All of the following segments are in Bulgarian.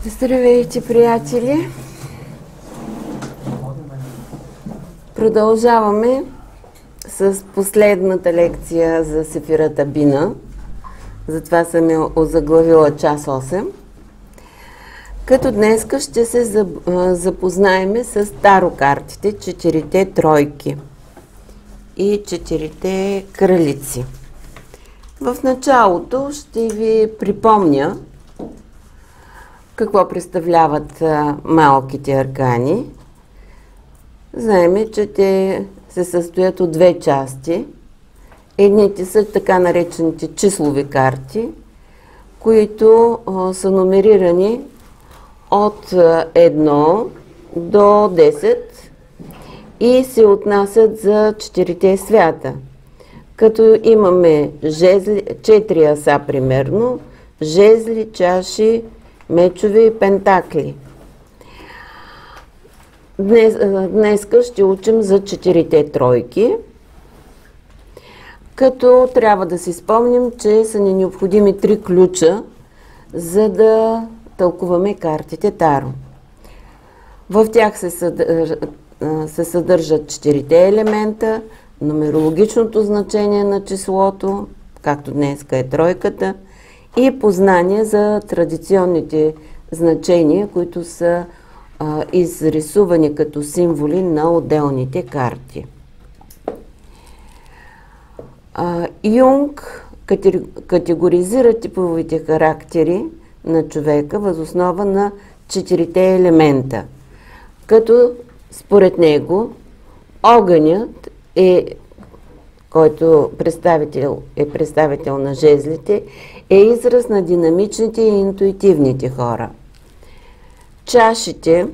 Здравейте, приятели! Продължаваме с последната лекция за Сефирата Бина. Затова съм я озаглавила час 8. Като днеска ще се запознаем с таро-картите, 4-те тройки и 4-те кралици. В началото ще ви припомня какво представляват малките аркани. Знаем, че те се състоят от две части. Едните са така наречените числови карти, които са номерирани от 1 до 10 и се отнасят за 4-те свята. Като имаме жезли, 4 аса примерно, жезли, чаши, мечове и пентакли. Днеска ще учим за 4-те тройки, като трябва да си спомним, че са ни необходими 3 ключа, за да тълкуваме картите Таро. В тях се съдържат 4-те елемента, нумерологичното значение на числото, както днеска е тройката, и познание за традиционните значения, които са изрисувани като символи на отделните карти. Юнг категоризира типовите характери на човека въз основа на 4-те елемента, като според него огънят който е представител на жезлите, е израз на динамичните и интуитивните хора. Чашите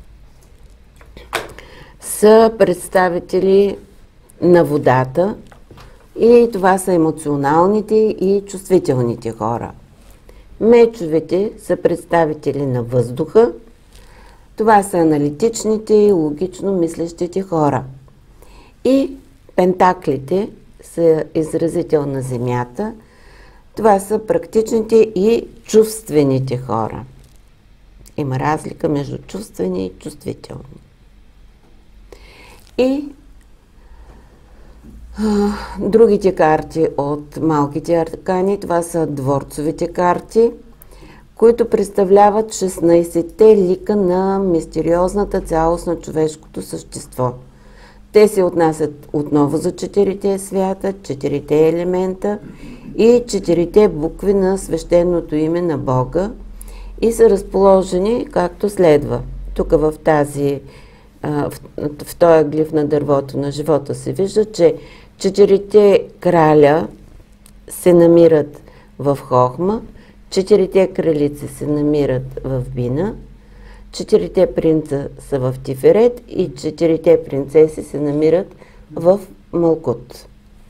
са представители на водата и това са емоционалните и чувствителните хора. Мечовете са представители на въздуха. Това са аналитичните и логично мислещите хора. И пентаклите са изразител на земята. Това са практичните и чувствените хора. Има разлика между чувствени и чувствителни. И другите карти от малките аркани, това са дворцовите карти, които представляват 16-те лика на мистериозната цялост на човешкото същество. Те се отнасят отново за 4-те свята, 4-те елемента и 4-те букви на свещеното име на Бога и са разположени както следва. Тук в този глиф на дървото на живота се вижда, че 4-те краля се намират в Хохма, 4-те кралици се намират в Бина, 4-те принца са в Тиферет и 4-те принцеси се намират в Малкут.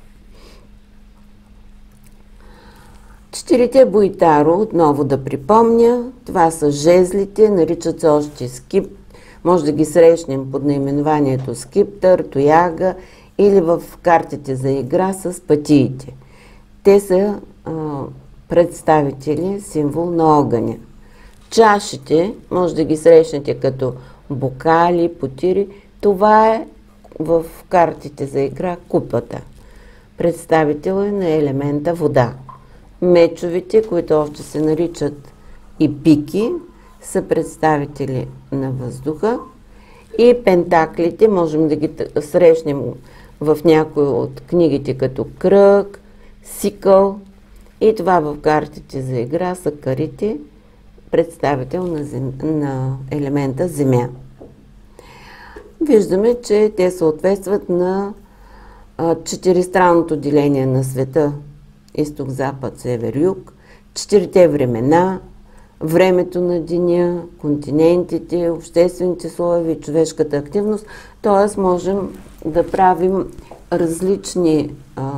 4-те Буитаро, отново да припомня, това са жезлите, наричат се още скип, може да ги срещнем под наименованието скиптър, тояга или в картите за игра с пътиите. Те са представители, символ на огъня. Чашите, може да ги срещнете като бокали, потири. Това е в картите за игра купата. Представител е на елемента вода. Мечовите, които още се наричат и пики, са представители на въздуха. И пентаклите, можем да ги срещнем в някои от книгите като кръг, сикъл. И това в картите за игра са карите, представител на елемента земя. Виждаме, че те съответстват на 4-странното деление на света изток, запад, север, юг, 4-те времена, времето на деня, континентите, обществените слоеве и човешката активност. Т.е. можем да правим различни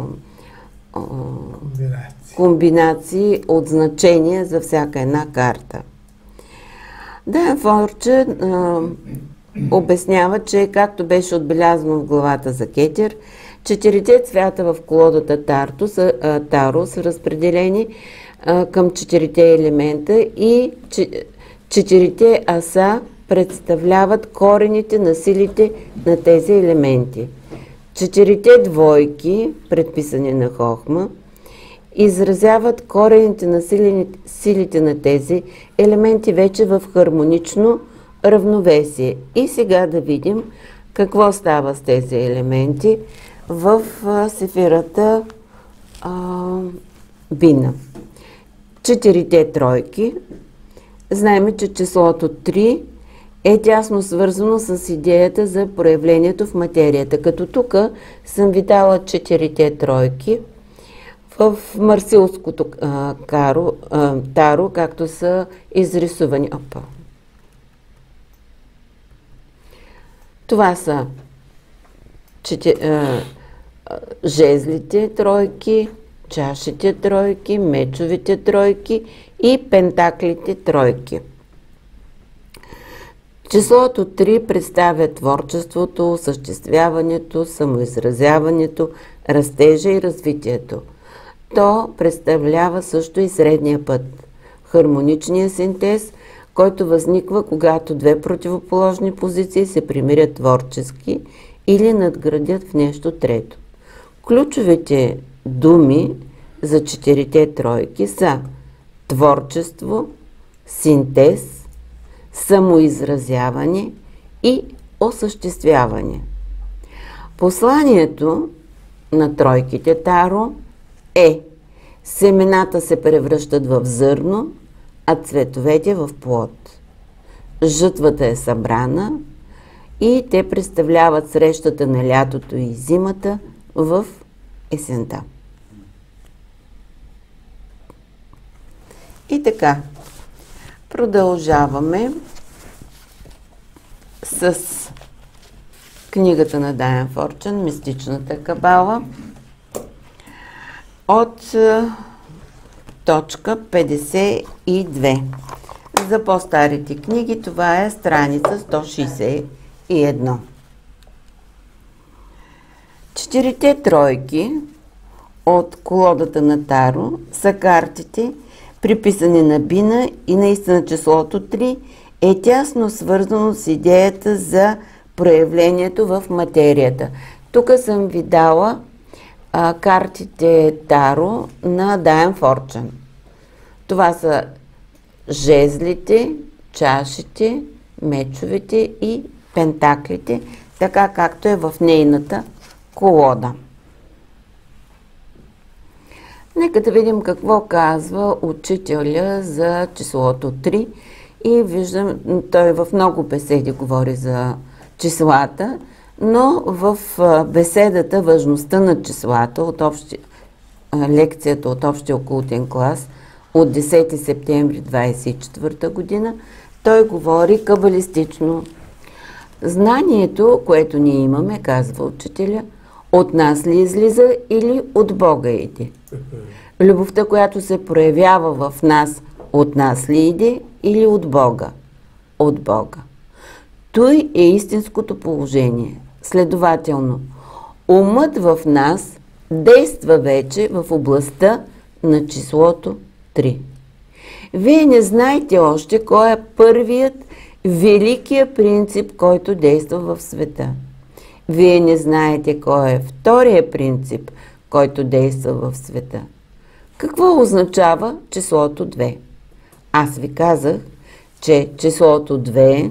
комбинации от значения за всяка една карта. Дайан Форче обяснява, че както беше отбелязано в главата за Кетер, 4-те цвята в колодата Таро са разпределени към 4-те елемента и Четирите аса представляват корените на силите на тези елементи. Четирите двойки, предписани на Хохма, изразяват корените на силите на тези елементи вече в хармонично равновесие. И сега да видим какво става с тези елементи в сефирата Бина. Четирите тройки. Знаем, че числото 3 е тясно свързано с идеята за проявлението в материята. Като тук съм ви дала четирите тройки в марсилското таро, както са изрисувани. Това са жезлите тройки, чашите тройки, мечовите тройки и пентаклите тройки. Числото 3 представя творчеството, осъществяването, самоизразяването, растежа и развитието. То представлява също и средния път, хармоничния синтез, който възниква, когато две противоположни позиции се примирят творчески или надградят в нещо трето. Ключовите думи за четирите тройки са творчество, синтез, самоизразяване и осъществяване. Посланието на тройките таро е: семената се превръщат в зърно, а цветовете в плод. Жътвата е събрана и те представляват срещата на лятото и зимата в есента. И така, продължаваме с книгата на Дайан Форчън, Мистичната кабала, от точка 52. За по-старите книги това е страница 161. Четирите тройки от колодата на Таро са картите, приписани на Бина, и наистина числото 3 е тясно свързано с идеята за проявлението в материята. Тук съм ви дала картите Таро на Дайан Форчън. Това са жезлите, чашите, мечовете и пентаклите, така както е в нейната колода. Нека да видим какво казва учителя за числото 3. И виждам, той в много беседи говори за числата, но в беседата важността на числата от лекцията от общия окултен клас от 10 септември 1924 година, той говори кабалистично. Знанието, което ние имаме, казва учителя, от нас ли излиза или от Бога иде? Любовта, която се проявява в нас, от нас ли иде или от Бога? От Бога. Той е истинското положение. Следователно, умът в нас действа вече в областта на числото 3. Вие не знаете още кой е първият великият принцип, който действа в света. Вие не знаете кой е вторият принцип, който действа в света. Какво означава числото 2? Аз ви казах, че числото 2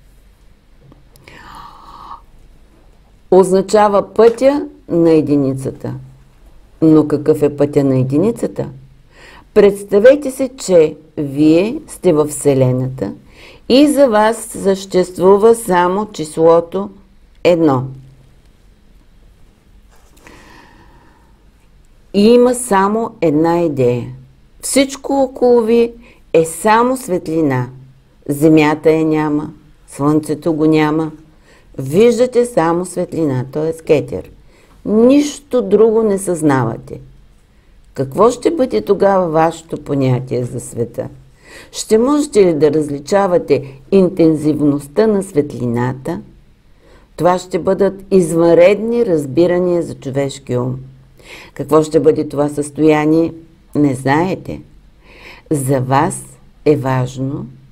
означава пътя на единицата. Но какъв е пътя на единицата? Представете се, че вие сте във Вселената и за вас съществува само числото 1. И има само една идея. Всичко около ви е само светлина. Земята я няма, слънцето го няма. Виждате само светлина, т.е. кетер. Нищо друго не съзнавате. Какво ще бъде тогава вашето понятие за света? Ще можете ли да различавате интензивността на светлината? Това ще бъдат извънредни разбирания за човешки ум. Какво ще бъде това състояние? Не знаете. За вас е важно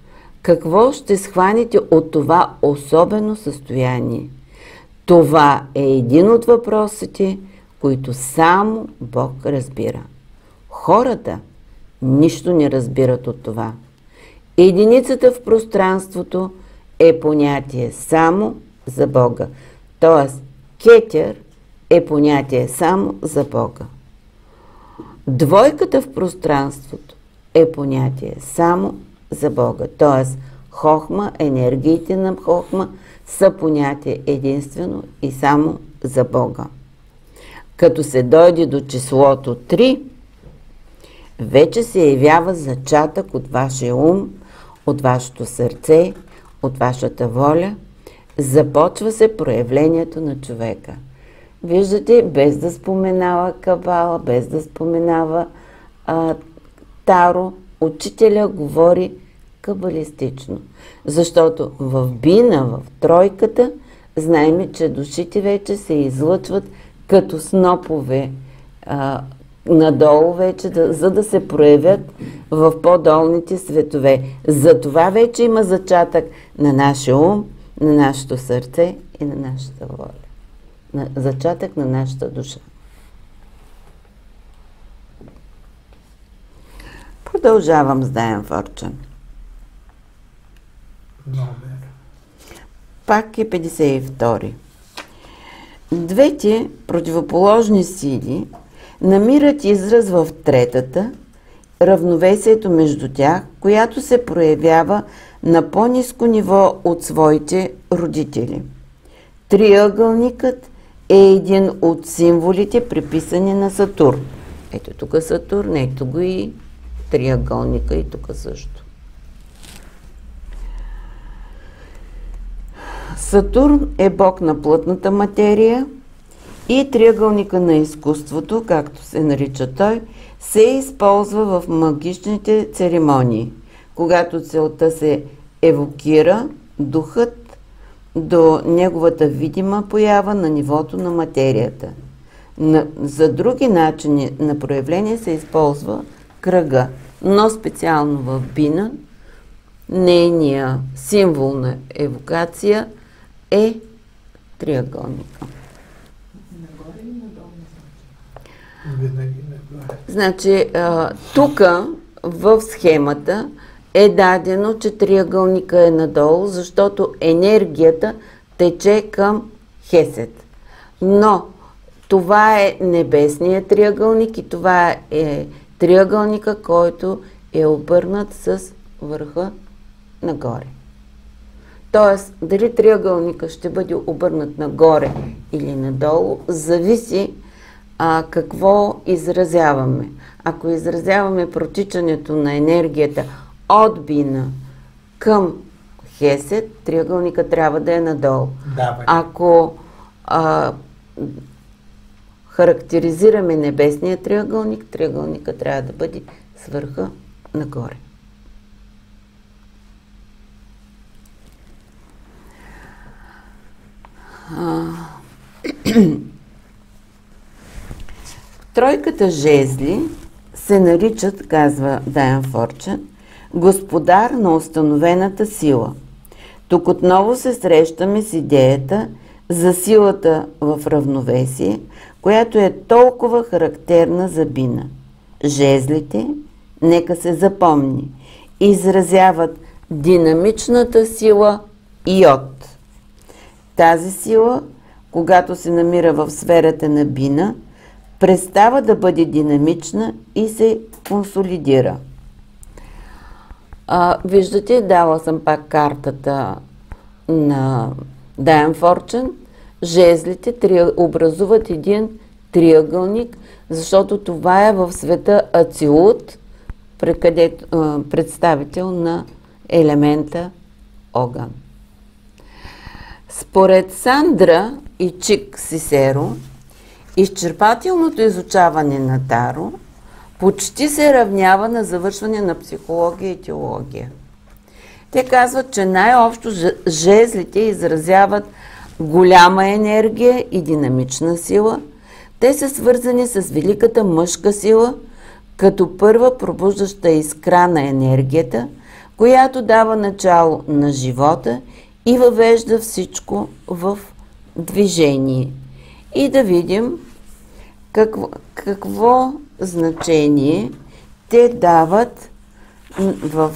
Какво ще схванете от това особено състояние? Това е един от въпросите, които само Бог разбира. Хората нищо не разбират от това. Единицата в пространството е понятие само за Бога. Тоест, кетер е понятие само за Бога. Двойката в пространството е понятие само за Бога. Тоест, хохма, енергиите на хохма са понятие единствено и само за Бога. Като се дойде до числото 3, вече се явява зачатък от вашия ум, от вашето сърце, от вашата воля. Започва се проявлението на човека. Виждате, без да споменава Кабала, без да споменава Таро, учителя говори кабалистично. Защото в бина, в тройката, знаем, че душите вече се излъчват като снопове надолу вече, за да се проявят в по-долните светове. За това вече има зачатък на нашия ум, на нашето сърце и на нашата воля. Зачатък на нашата душа. Продължавам с Дайан Форчън. Пак е 52. Двете противоположни сили намират израз в третата, равновесието между тях, която се проявява на по-ниско ниво от своите родители. Триъгълникът е един от символите, приписани на Сатурн. Ето тук Сатурн, ето го и триъгълника, и тук също. Сатурн е бог на плътната материя и триъгълника на изкуството, както се нарича той, се използва в магичните церемонии, когато целта се евокира духът до неговата видима поява на нивото на материята. За други начини на проявление се използва кръга, но специално в бина нейния символ на евокация е триъгълника. Нагоре или надолу? Винаги нагоре. Значи, тук в схемата е дадено, че триъгълника е надолу, защото енергията тече към Хесед. Но това е небесният триъгълник и това е триъгълника, който е обърнат с върха нагоре. Тоест, дали триъгълника ще бъде обърнат нагоре или надолу, зависи какво изразяваме. Ако изразяваме протичането на енергията от бина към Хесед, триъгълника трябва да е надолу. Ако характеризираме небесния триъгълник, триъгълника трябва да бъде с върха нагоре. Тройката жезли се наричат, казва Дайан Форчън, господар на установената сила. Тук отново се срещаме с идеята за силата в равновесие, която е толкова характерна за бина. Жезлите, нека се запомни, изразяват динамичната сила йод. Тази сила, когато се намира в сферата на бина, престава да бъде динамична и се консолидира. Виждате, дала съм пак картата на Дайан Форчън. Жезлите образуват един триъгълник, защото това е в света Ацилут, представител на елемента огън. Според Сандра и Чик Сисеро, изчерпателното изучаване на Таро почти се равнява на завършване на психология и теология. Те казват, че най-общо жезлите изразяват голяма енергия и динамична сила. Те са свързани с великата мъжка сила, като първа пробуждаща искра на енергията, която дава начало на живота и въвежда всичко в движение. И да видим какво значение те дават в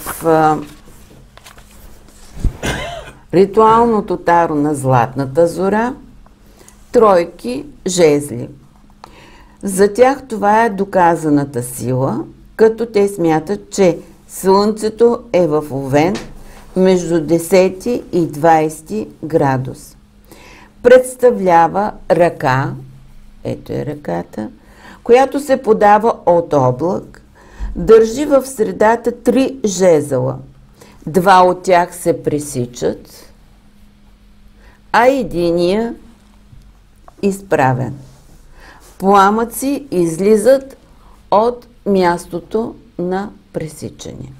ритуалното таро на Златната зора, тройки жезли. За тях това е доказаната сила, като те смятат, че Слънцето е в Овен между 10 и 20 градус. Представлява ръка, ето е ръката, която се подава от облак, държи в средата 3 жезъла. 2 от тях се пресичат, а единия изправен. Пламъци излизат от мястото на пресичане.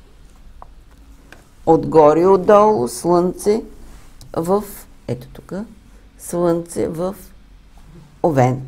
Отгоре и отдолу Слънце в, ето тук, Слънце в Овен.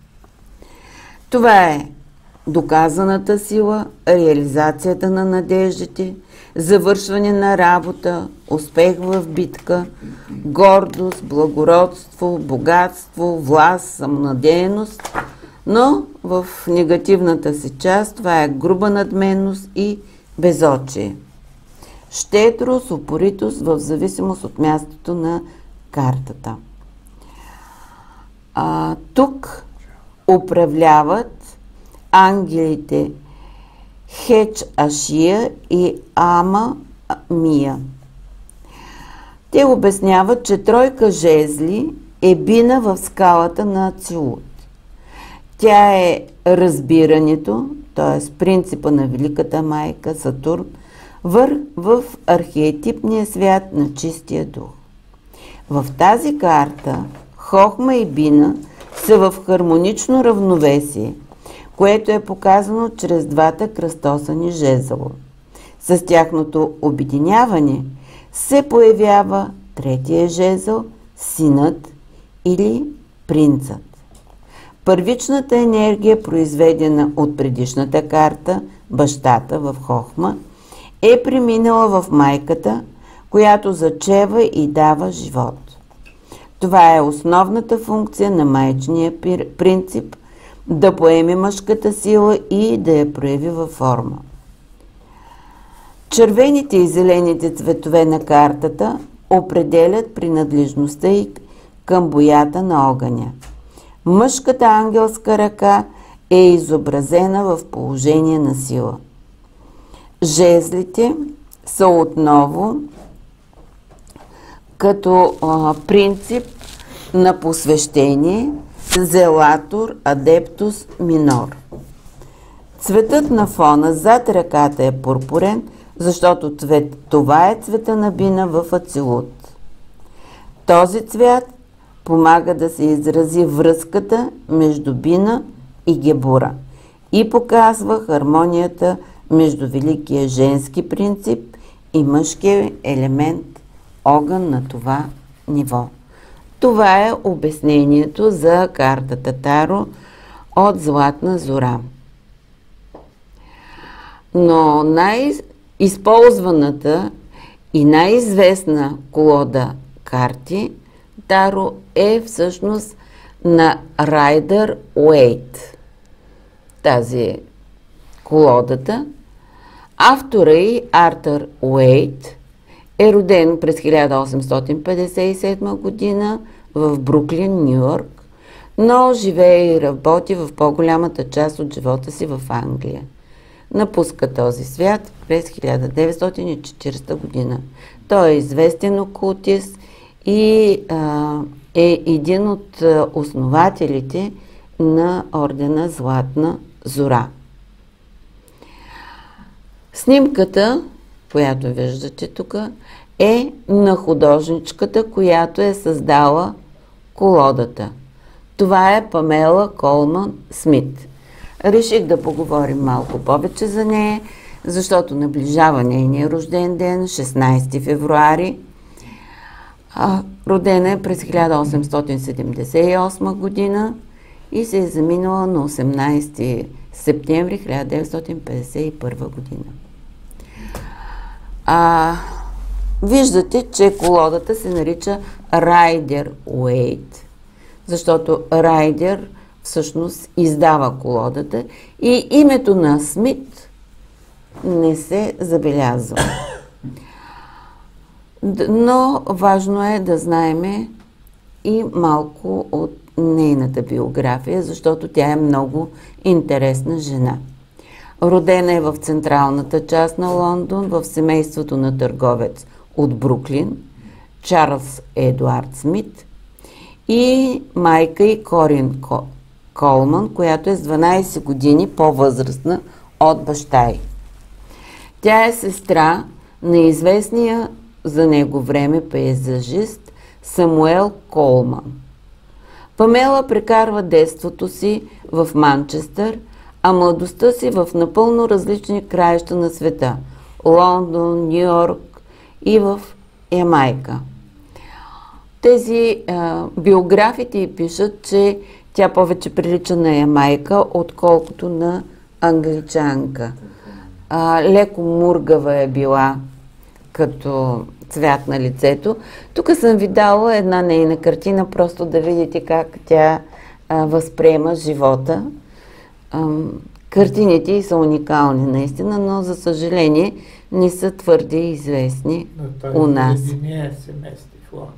Това е доказаната сила, реализацията на надеждите, завършване на работа, успех в битка, гордост, благородство, богатство, власт, самонадеяност, но в негативната си част това е груба надменност и безочие. Щедрост, упоритост в зависимост от мястото на картата. Тук управляват ангелите Хеч Ашия и Ама Мия. Те обясняват, че тройка жезли е бина в скалата на Ацилут. Тя е разбирането, т.е. принципа на Великата майка Сатурн, в архетипния свят на чистия дух. В тази карта Хохма и Бина са в хармонично равновесие, което е показано чрез двата кръстосани жезъла. С тяхното обединяване се появява третия жезъл, синът или принцът. Първичната енергия, произведена от предишната карта, бащата в Хохма, е преминала в майката, която зачева и дава живот. Това е основната функция на майчиния принцип – да поеме мъжката сила и да я прояви във форма. Червените и зелените цветове на картата определят принадлежността й към боята на огъня. Мъжката ангелска ръка е изобразена в положение на сила. Жезлите са отново като принцип на посвещение Зелатор, Адептус, Минор. Цветът на фона зад ръката е пурпурен, защото това е цвета на Бина в Ацилут. Този цвят помага да се изрази връзката между Бина и Гебура и показва хармонията между великия женски принцип и мъжкия елемент огън на това ниво. Това е обяснението за картата Таро от Златна зора. Но най-използваната и най-известна колода карти Таро е всъщност на Райдър Уейт. Тази е колодата. Автора й, Артър Уейт, е роден през 1857 година в Бруклин, Ню-Йорк, но живее и работи в по-голямата част от живота си в Англия. Напуска този свят през 1940 година. Той е известен окултист и е един от основателите на ордена Златна зора. Снимката, която виждате тук, е на художничката, която е създала колодата. Това е Памела Колман Смит. Реших да поговорим малко повече за нея, защото наближава нейния рожден ден, 16 февруари. Родена е през 1878 година и се е заминала на 18 септември 1951 година. Виждате, че колодата се нарича Райдер Уейт, защото Райдер всъщност издава колодата и името на Смит не се забелязва. Но важно е да знаем и малко от нейната биография, защото тя е много интересна жена. Родена е в централната част на Лондон, в семейството на търговец от Бруклин, Чарлз Едуард Смит, и майка и Корин Колман, която е с 12 години по-възрастна от баща й. Тя е сестра на известния за него време пейзажист Самуел Колман. Памела прекарва детството си в Манчестър, а младостта си в напълно различни краища на света – Лондон, Ню Йорк и в Ямайка. Тези биографите й пишат, че тя повече прилича на ямайка, отколкото на англичанка. Леко мургава е била като цвят на лицето. Тук съм ви дала една нейна картина, просто да видите как тя възприема живота. Картините й са уникални наистина, но за съжаление не са твърде известни у нас. Не се мести в Лондон.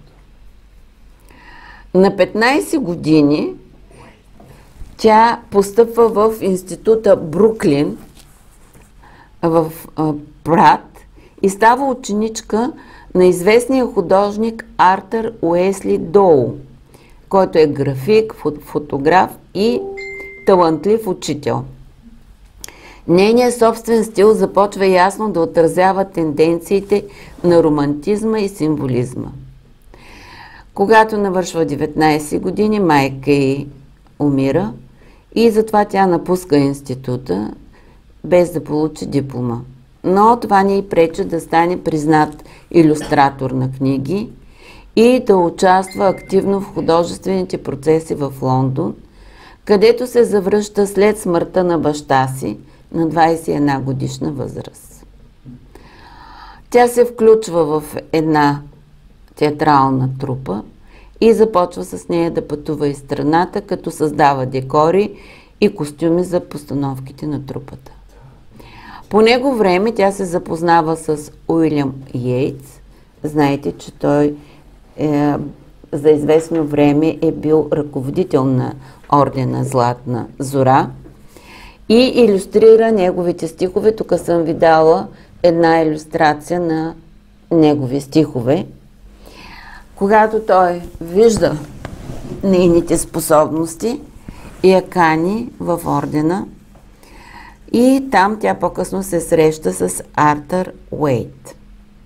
На 15 години тя постъпва в института Бруклин в Прат и става ученичка на известния художник Артър Уесли Доу, който е график, фотограф и талантлив учител. Нейният собствен стил започва ясно да отразява тенденциите на романтизма и символизма. Когато навършва 19 години, майка й умира и затова тя напуска института без да получи диплома. Но това не й пречи да стане признат илюстратор на книги и да участва активно в художествените процеси в Лондон, където се завръща след смъртта на баща си на 21 годишна възраст. Тя се включва в една театрална трупа и започва с нея да пътува из страната, като създава декори и костюми за постановките на трупата. По него време тя се запознава с Уилям Йейтс. Знаете, че той за известно време е бил ръководител на ордена Златна зора и илюстрира неговите стихове. Тук съм ви дала една илюстрация на негови стихове. Когато той вижда нейните способности, я кани в ордена и там тя по-късно се среща с Артър Уейт.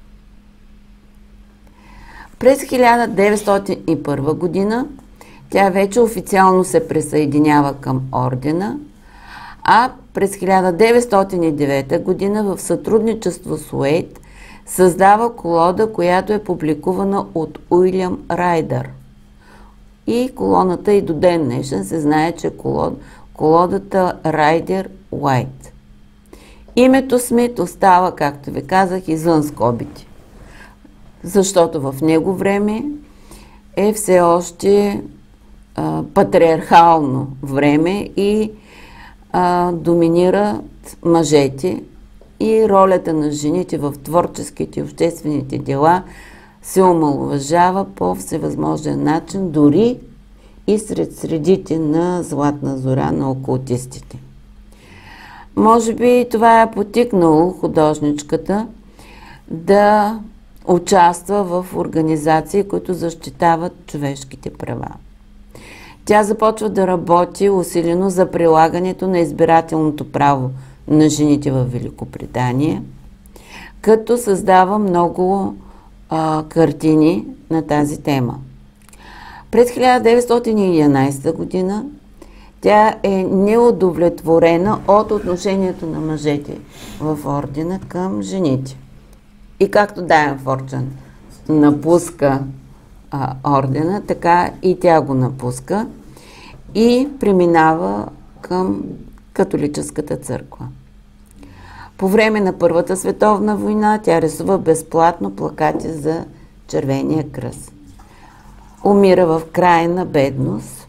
През 1901 година тя вече официално се присъединява към ордена, а през 1909 година в сътрудничество с Уейт създава колода, която е публикувана от Уилям Райдър. И колоната и до ден днешен се знае, че колодата Райдер Уайт. Името Смит остава, както ви казах, извън скобите, защото в него време е все още патриархално време и доминират мъжете и ролята на жените в творческите и обществените дела се омаловажава по всевъзможен начин, дори и сред средите на Златна зора на окултистите. Може би това е потикнало художничката да участва в организации, които защитават човешките права. Тя започва да работи усилено за прилагането на избирателното право на жените в Великобритания, като създава много картини на тази тема. През 1911 година тя е неудовлетворена от отношението на мъжете в ордена към жените. И както Дайан Форчън напуска ордена, така и тя го напуска и преминава към католическата църква. По време на Първата световна война тя рисува безплатно плакати за Червения кръст. Умира в крайна бедност.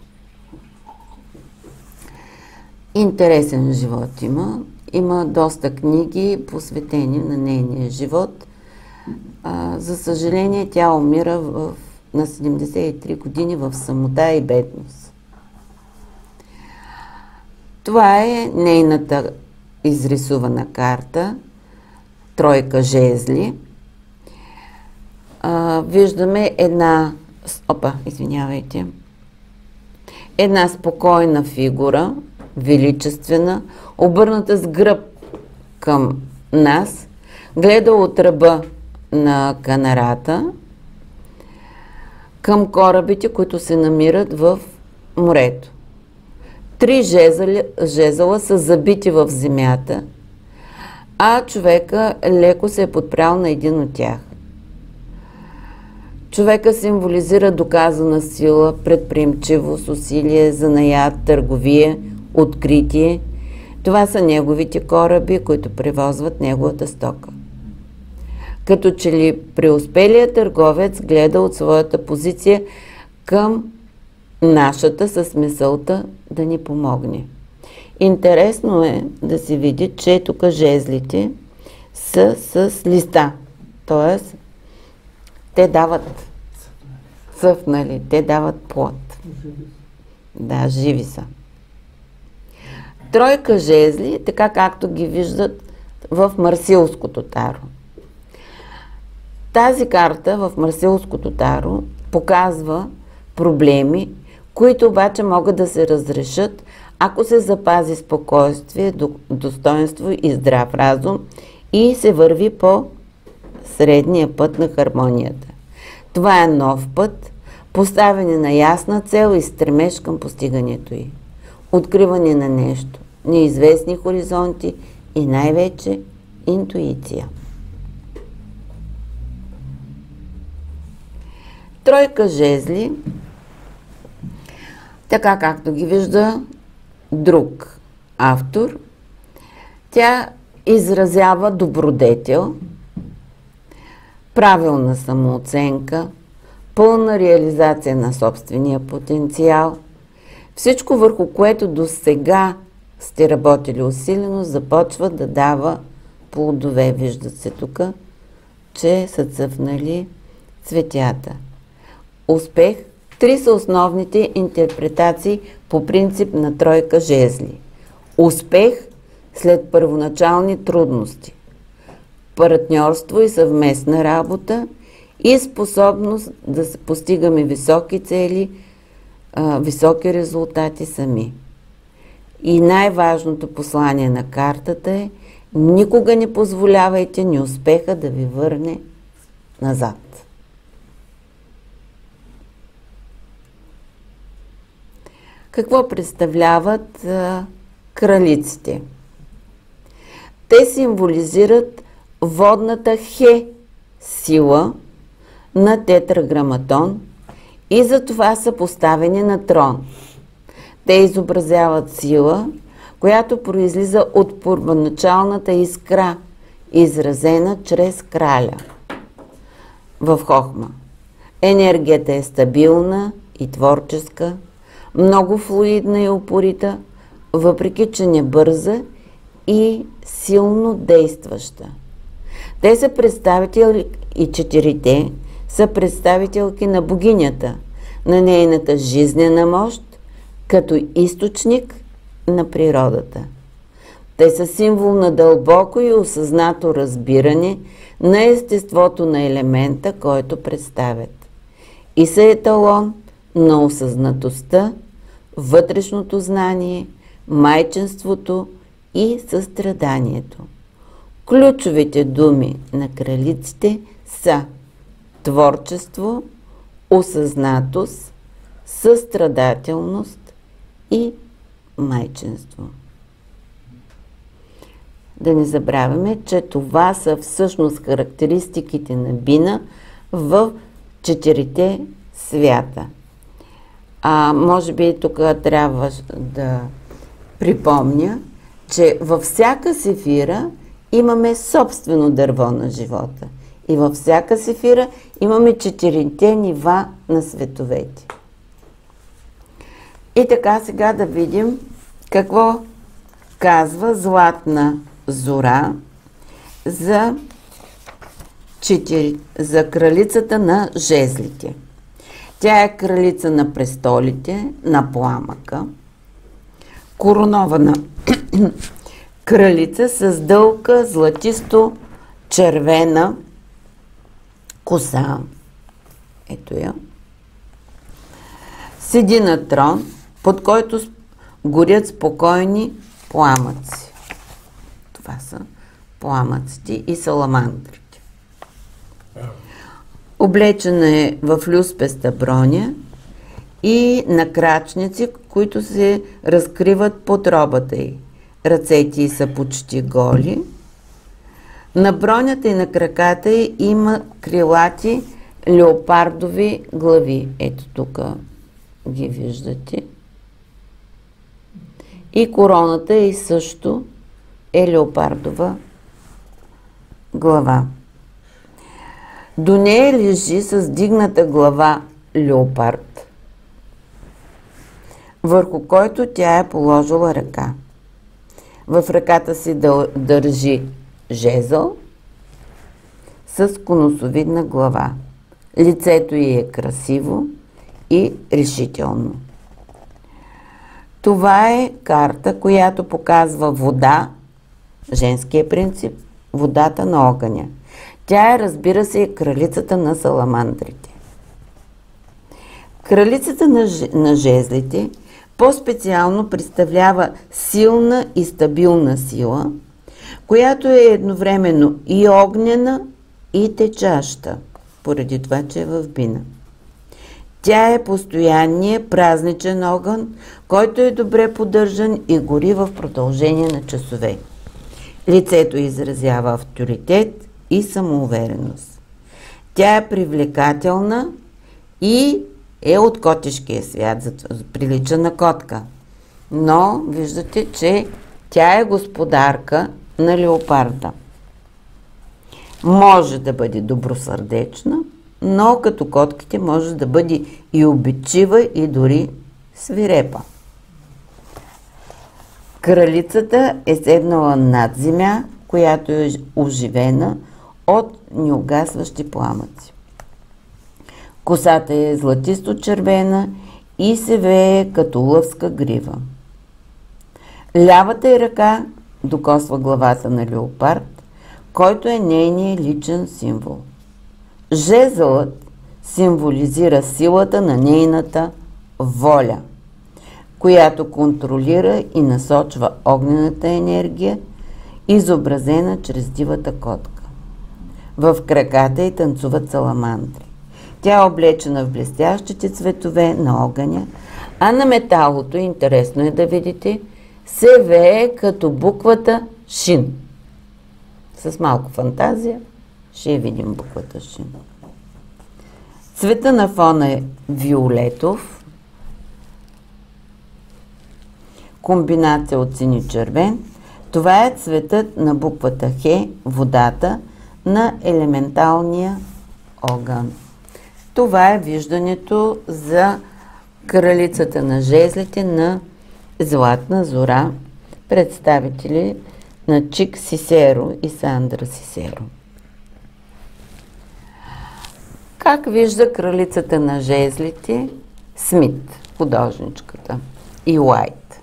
Интересен живот има. Има доста книги, посветени на нейния живот. За съжаление, тя умира на 73 години в самота и бедност. Това е нейната изрисувана карта, тройка жезли. Виждаме една спокойна фигура, величествена, обърната с гръб към нас, гледа от ръба на канарата към корабите, които се намират в морето. 3 жезъла са забити в земята, а човека леко се е подпрял на един от тях. Човека символизира доказана сила, предприемчивост, усилие, занаят, търговия, откритие. Това са неговите кораби, които превозват неговата стока. Като че ли преуспелият търговец гледа от своята позиция към нашата с мисълта да ни помогне. Интересно е да се види, че тук жезлите са с листа, т.е. те дават цъфнали, те дават плод. Да, живи са. Тройка жезли, така както ги виждат в Марсилското таро. Тази карта в Марсилското таро показва проблеми, които обаче могат да се разрешат, ако се запази спокойствие, достоинство и здрав разум и се върви по средния път на хармонията. Това е нов път, поставяне на ясна цел и стремеж към постигането й. Откриване на нещо, неизвестни хоризонти и най-вече интуиция. Тройка жезли, така както ги вижда друг автор, тя изразява добродетел, правилна самооценка, пълна реализация на собствения потенциал. Всичко, върху което до сега сте работили усилено, започва да дава плодове. Виждат се тук, че са цъфнали цветята. Успех. 3 са основните интерпретации по принцип на тройка жезли. Успех след първоначални трудности. Партньорство и съвместна работа и способност да постигаме високи цели, високи резултати сами. И най-важното послание на картата е: никога не позволявайте неуспеха да ви върне назад. Какво представляват кралиците? Те символизират водната сила на тетраграматон и затова са поставени на трон. Те изобразяват сила, която произлиза от първоначалната искра, изразена чрез краля в Хохма. Енергията е стабилна и творческа, много флуидна и упорита, въпреки че не бърза и силно действаща. Те са представители, и 4 са представителки на богинята, на нейната жизнена мощ, като източник на природата. Те са символ на дълбоко и осъзнато разбиране на естеството на елемента, който представят. И са еталон на осъзнатостта, вътрешното знание, майчинството и състраданието. Ключовите думи на кралиците са творчество, осъзнатост, състрадателност и майчинство. Да не забравяме, че това са всъщност характеристиките на Бина в 4 свята. Може би тук трябва да припомня, че във всяка сефира имаме собствено дърво на живота. И във всяка сефира имаме 4-те нива на световете. И така сега да видим какво казва Златна зора за кралицата на жезлите. Тя е кралица на престолите, на пламъка, коронована кралица с дълга златисто-червена коса. Ето я. Седи на трон, под който горят спокойни пламъци. Това са пламъците и саламандрите. Облечена е в люспеста броня и накрачници, които се разкриват под робата й. Ръцете й са почти голи. На бронята и на краката й има крилати леопардови глави. Ето тук ги виждате. И короната й също е леопардова глава. До нея лежи с дигната глава леопард, върху който тя е положила ръка. В ръката си държи жезъл с конусовидна глава. Лицето й е красиво и решително. Това е карта, която показва вода, женския принцип, водата на огъня. Тя е, разбира се, кралицата на саламандрите. Кралицата на жезлите по-специално представлява силна и стабилна сила, която е едновременно и огнена, и течаща, поради това, че е в бина. Тя е постоянният празничен огън, който е добре поддържан и гори в продължение на часове. Лицето изразява авторитет и самоувереност. Тя е привлекателна и е от котешкия свят, прилича на котка. Но виждате, че тя е господарка на леопарда. Може да бъде добросърдечна, но като котките може да бъде и обидчива и дори свирепа. Кралицата е седнала над земя, която е оживена от неугасващи пламъци. Косата е златисто-червена и се вее като лъвска грива. Лявата й ръка докосва главата на леопард, който е нейният личен символ. Жезълът символизира силата на нейната воля, която контролира и насочва огнената енергия, изобразена чрез дивата котка. В краката й танцуват саламандри. Тя е облечена в блестящите цветове на огъня, а на металото, интересно е да видите, се вее като буквата Шин. С малко фантазия ще видим буквата Шин. Цвета на фона е виолетов, комбинация от син и червен. Това е цветът на буквата Х, водата на елементалния огън. Това е виждането за кралицата на жезлите на Златна зора, представители на Чик Сисеро и Сандра Сисеро. Как вижда кралицата на жезлите Смит, художничката, и Уайт?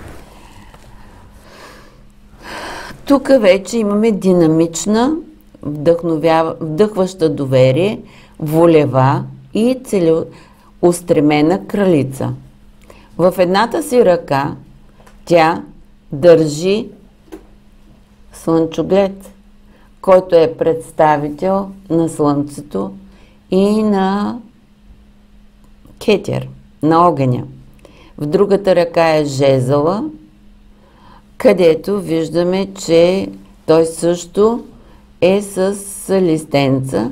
Тук вече имаме динамична, вдъхваща доверие, волева и целеустремена кралица. В едната си ръка тя държи слънчоглед, който е представител на слънцето и на кетер, на огъня. В другата ръка е жезъла, където виждаме, че той също е с листенца,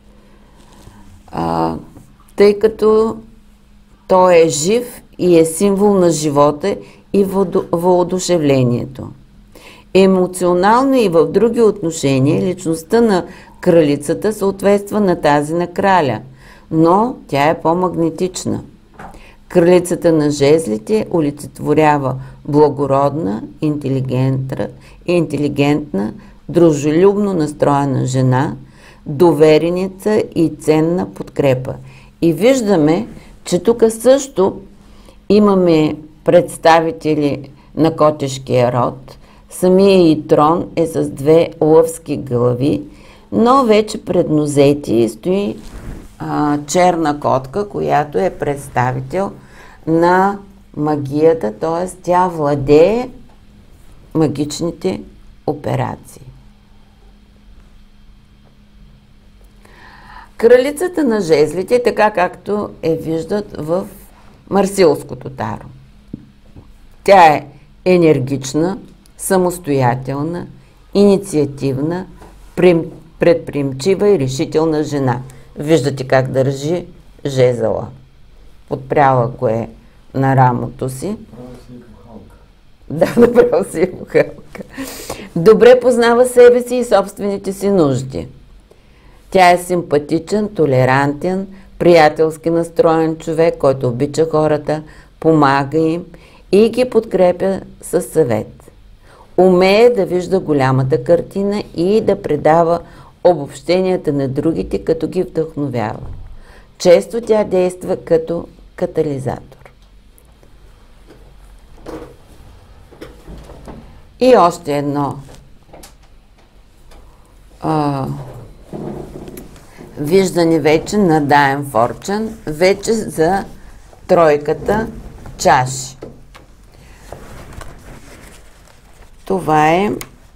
тъй като той е жив и е символ на живота и въодушевлението. Емоционално и в други отношения личността на кралицата съответства на тази на краля, но тя е по-магнетична. Кралицата на жезлите олицетворява благородна, интелигентна, дружелюбно настроена жена, довереница и ценна подкрепа. И виждаме, че тук също имаме представители на котешкия род. Самия и трон е с две лъвски глави, но вече пред нозете стои черна котка, която е представител на магията, т.е. тя владее магичните операции. Кралицата на жезлите, така както виждат в марсилското таро. Тя е енергична, самостоятелна, инициативна, предприемчива и решителна жена. Виждате как държи жезъла. Подпряла го е на рамото си. Да, направо си е бухалка. Добре познава себе си и собствените си нужди. Тя е симпатичен, толерантен, приятелски настроен човек, който обича хората, помага им и ги подкрепя със съвет. Умее да вижда голямата картина и да предава обобщенията на другите, като ги вдъхновява. Често тя действа като катализатор. И още едно виждане вече на Даен Форчън, вече за тройката чаши. Това е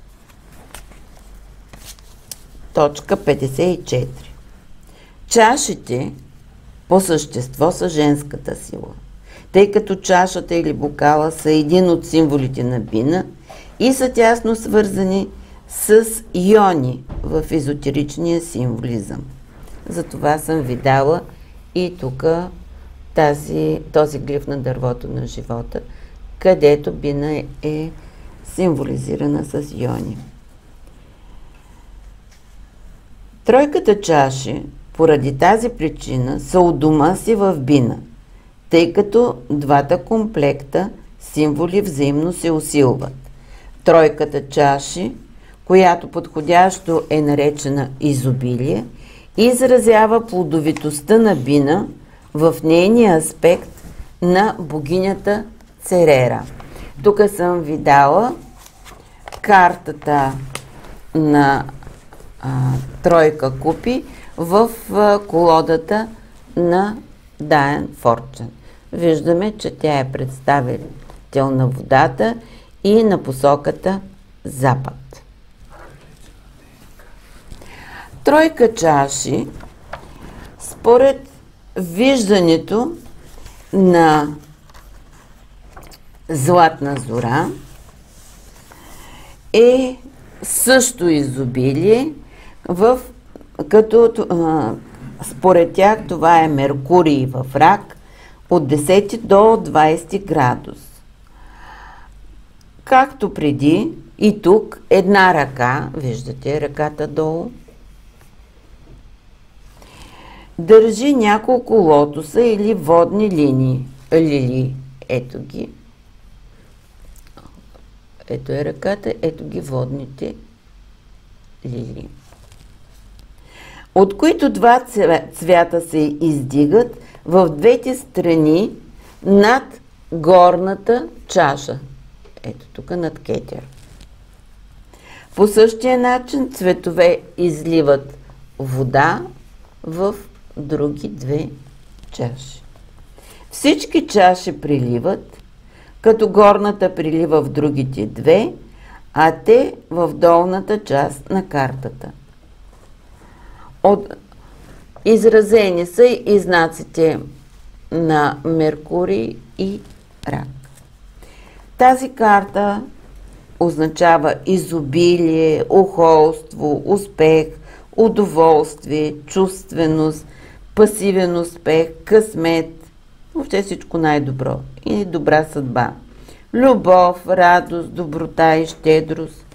точка 54. Чашите по същество са женската сила, тъй като чашата или бокала са един от символите на бина и са тясно свързани с йони в езотеричния символизъм. Затова съм ви дала и тук този глиф на дървото на живота, където бина е символизирана с йони. Тройката чаши, поради тази причина, са у дома си в бина, тъй като двата комплекта символи взаимно се усилват. Тройката чаши, която подходящо е наречена изобилие, изразява плодовитостта на бина в нейния аспект на богинята Церера. Тук съм ви дала картата на тройка купи в колодата на Даен Форчън. Виждаме, че тя е представител на водата и на посоката запад. Тройка чаши, според виждането на Златна зора, е също изобилие, като според тях това е Меркурий в Рак от 10 до 20 градус. Както преди, и тук една ръка, виждате ръката долу, държи няколко лотоса или водни лилии. Ето ги. Ето е ръката, ето ги водните лилии. От които два цвята се издигат в двете страни над горната чаша. Ето тук над кетер. По същия начин цветове изливат вода в други две чаши. Всички чаши приливат, като горната прилива в другите две, а те в долната част на картата. Изразени са и знаците на Меркурий и Рак. Тази карта означава изобилие, ухолство, успех, удоволствие, чувственост, пасивен успех, късмет, въобще всичко най-добро и добра съдба. любов, радост, доброта и щедрост.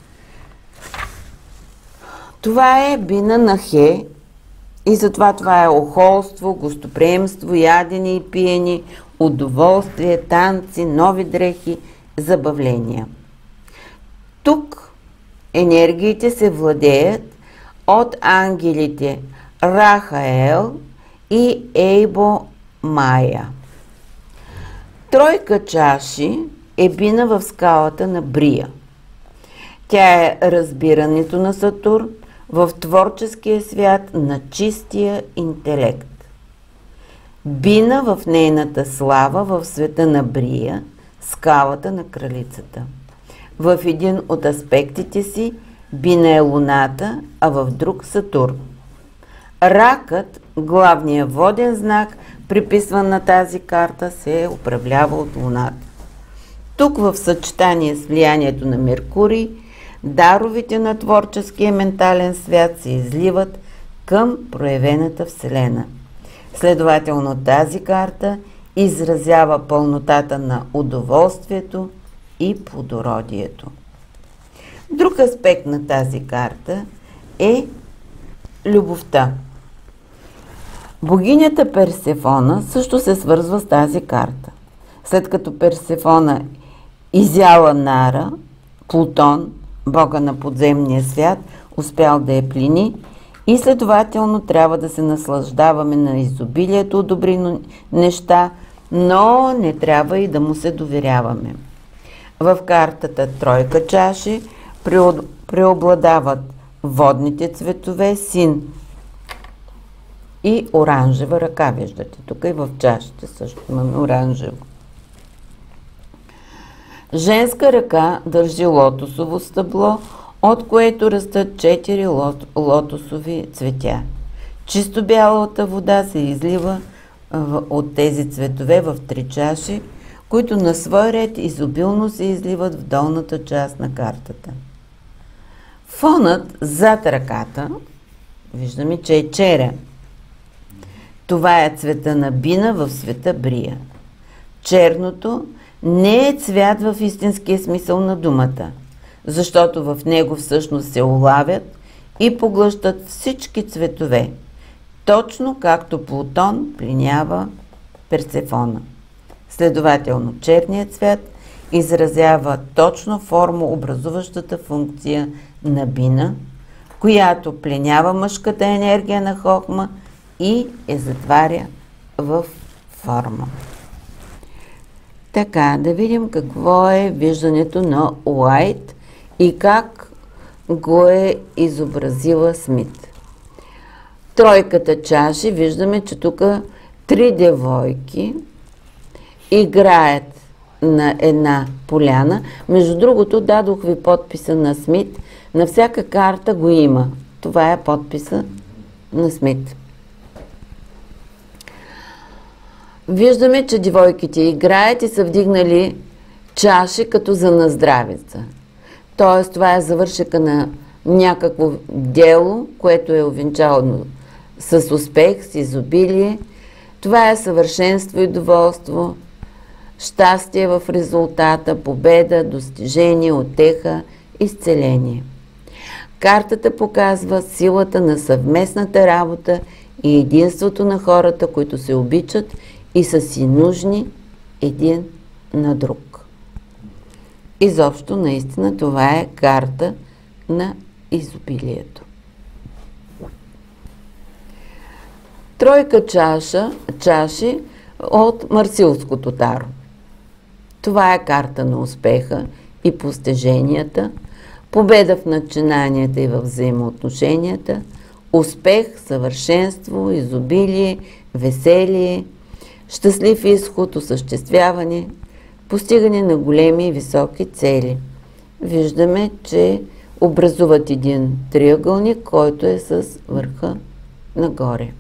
Това е бина на Хе и затова това е охолство, гостоприемство, ядене и пиене, удоволствие, танци, нови дрехи, забавления. Тук енергиите се владеят от ангелите Рахаел и Ейбо Майя. Тройка чаши е бина в скалата на Брия. Тя е разбирането на Сатурн в творческия свят на чистия интелект. Бина в нейната слава в света на Брия, скалата на кралицата. В един от аспектите си бина е Луната, а в друг Сатурн. Ракът, главният воден знак, приписван на тази карта, се управлява от Луната. Тук в съчетание с влиянието на Меркурий, даровите на творческия ментален свят се изливат към проявената Вселена. Следователно тази карта изразява пълнотата на удоволствието и плодородието. Друг аспект на тази карта е любовта. Богинята Персефона също се свързва с тази карта. След като Персефона изяла Нара, Плутон, бога на подземния свят, успял да я плени и следователно трябва да се наслаждаваме на изобилието от добри неща, но не трябва и да му се доверяваме. В картата тройка чаши преобладават водните цветове, син и оранжева ръка, виждате. Тук и в чашите също имаме оранжево. Женска ръка държи лотосово стъбло, от което растат 4 лотосови цветя. Чисто бялата вода се излива от тези цветове в 3 чаши, които на свой ред изобилно се изливат в долната част на картата. Фонът зад ръката, виждаме, че е черен. Това е цвета на бина в света Брия. Черното не е цвят в истинския смисъл на думата, защото в него всъщност се улавят и поглъщат всички цветове, точно както Плутон пленява Персефона. Следователно, черният цвят изразява точно формообразуващата функция на бина, която пленява мъжката енергия на Хохма и я затваря в форма. Така, да видим какво е виждането на Уайт и как го е изобразила Смит. Тройката чаши, виждаме, че тук 3 девойки играят на една поляна. Между другото, дадох ви подписа на Смит. На всяка карта го има. Това е подписа на Смит. Виждаме, че девойките играят и са вдигнали чаши като за наздравица. Тоест, това е завършека на някакво дело, което е увенчано с успех, с изобилие. Това е съвършенство и доволство, щастие в резултата, победа, достижение, утеха, изцеление. Картата показва силата на съвместната работа и единството на хората, които се обичат и са си нужни един на друг. Изобщо, наистина, това е карта на изобилието. Тройка чаши от Марсилското таро. Това е карта на успеха и постиженията, победа в начинанията и в взаимоотношенията, успех, съвършенство, изобилие, веселие, щастлив изход, осъществяване, постигане на големи и високи цели. Виждаме, че образуват един триъгълник, който е с върха нагоре.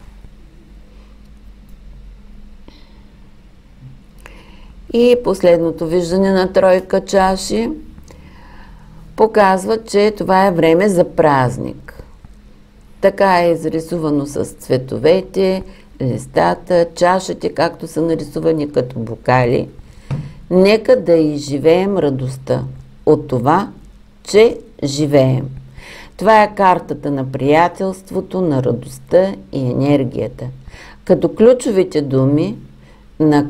И последното виждане на тройка чаши показва, че това е време за празник. Така е изрисувано с цветовете, листата, чашите, както са нарисувани като бокали. Нека да изживеем радостта от това, че живеем. Това е картата на приятелството, на радостта и енергията. Като ключовите думи на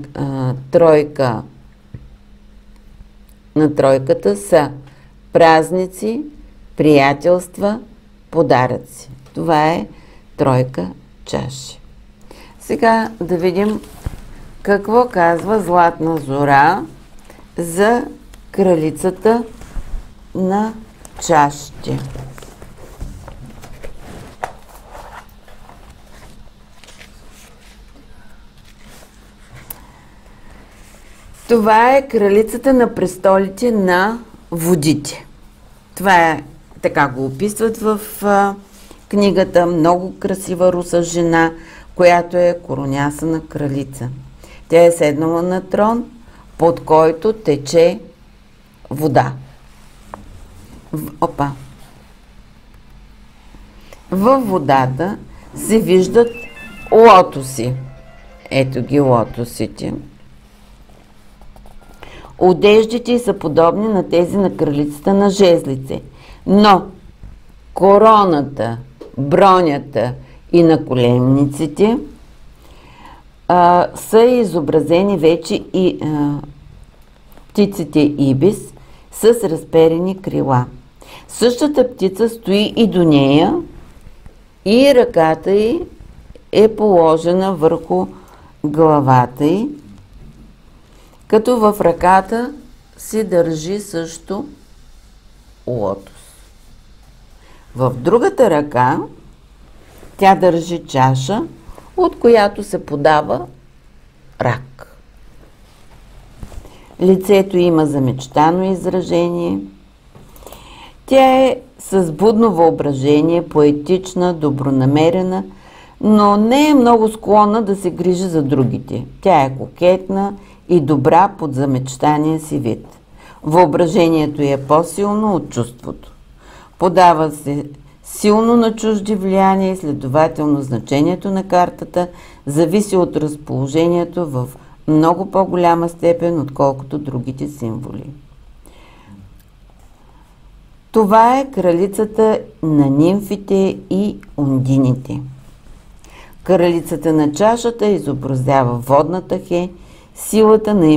тройката са празници, приятелства, подаръци. Това е тройка чаши. Сега да видим какво казва Златна Зора за кралицата на чашите. Това е кралицата на престолите на водите. Това е, така го описват в книгата, много красива руса жена, която е коронясана кралица. Тя е седнала на трон, под който тече вода. Във водата се виждат лотоси. Ето ги лотосите. Одеждите са подобни на тези на кралицата на жезлите, но короната, бронята и наколенниците са изобразени вече и птиците ибис с разперени крила. Същата птица стои и до нея и ръката й е положена върху главата й, като в ръката си държи също лотос. В другата ръка тя държи чаша, от която се подава рак. Лицето има замечтано изражение. Тя е с будно въображение, поетична, добронамерена, но не е много склонна да се грижи за другите. Тя е кокетна и добра под замечтания си вид. Въображението е по-силно от чувството. Подава се силно на чужди влияния и следователно значението на картата зависи от разположението в много по-голяма степен, отколкото другите символи. Това е кралицата на нимфите и ондините. Кралицата на чашата изобразява водната хе, сила на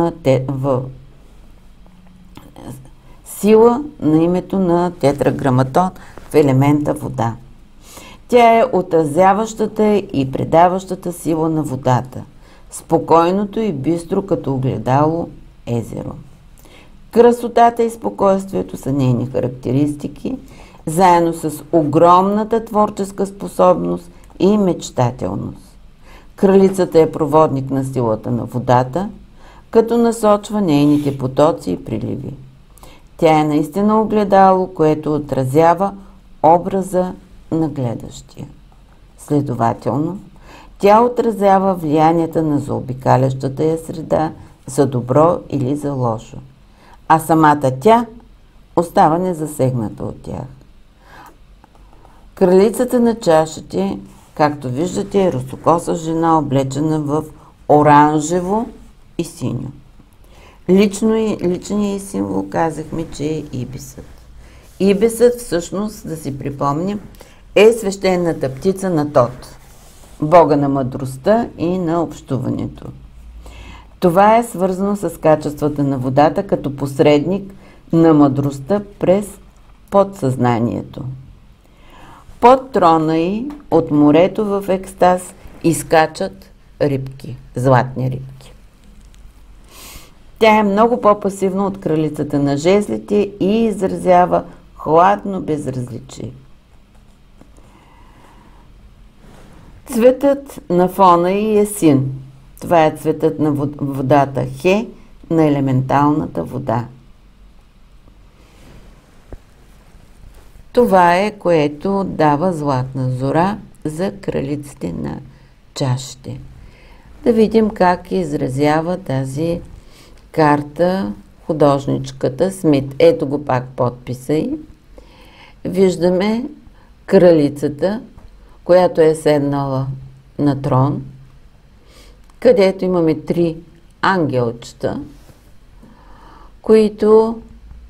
името на тетраграматон в елемента вода. Тя е отразяващата и предаващата сила на водата, спокойното и бистро като огледало езеро. Красотата и спокойствието са нейни характеристики, заедно с огромната творческа способност и мечтателност. Кралицата е проводник на силата на водата, като насочва нейните потоци и приливи. Тя е наистина огледало, което отразява образа на гледащия. Следователно, тя отразява влиянията на заобикалящата я среда за добро или за лошо, а самата тя остава незасегната от тях. Кралицата на чашите, както виждате, е русокоса жена, облечена в оранжево и синьо. Личният символ казахме, че е ибисът. Ибисът, всъщност, да си припомним, е свещената птица на Тот, бога на мъдростта и на общуването. Това е свързано с качествата на водата като посредник на мъдростта през подсъзнанието. Под трона й от морето в екстаз изкачат рибки, златни рибки. Тя е много по-пасивна от кралицата на жезлите и изразява хладно безразличие. Цветът на фона й е син. Това е цветът на водата Хе, на елементалната вода. Това е, което дава Златна Зора за кралиците на чашите. Да видим как изразява тази карта художничката Смит. Ето го пак подписа й. Виждаме кралицата, която е седнала на трон, където имаме 3 ангелчета, които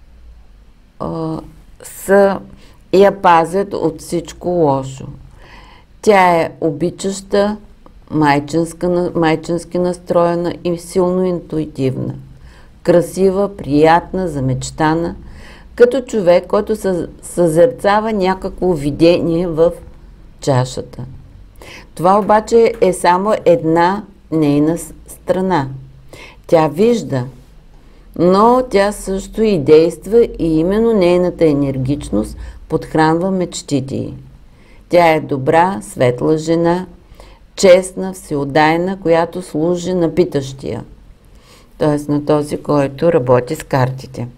я пазят от всичко лошо. Тя е обичаща, майчински настроена и силно интуитивна. Красива, приятна, замечтана, като човек, който съзерцава някакво видение в чашата. Това обаче е само една нейна страна. Тя вижда, но тя също и действа и именно нейната енергичност подхранва мечтите й. Тя е добра, светла жена, честна, всеотдайна, която служи на питащия, т.е. на този, който работи с картите.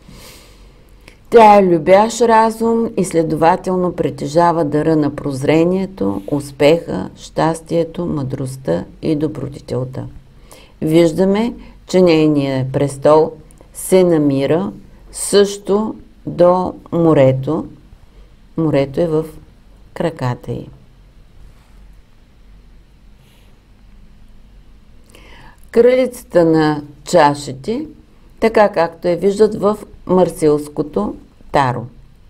Тя е любящ разум и следователно притежава дара на прозрението, успеха, щастието, мъдростта и добродетелта. Виждаме, че нейният престол се намира също до морето. Морето е в краката й. Кралицата на чашите, така както я виждат в марсилското таро.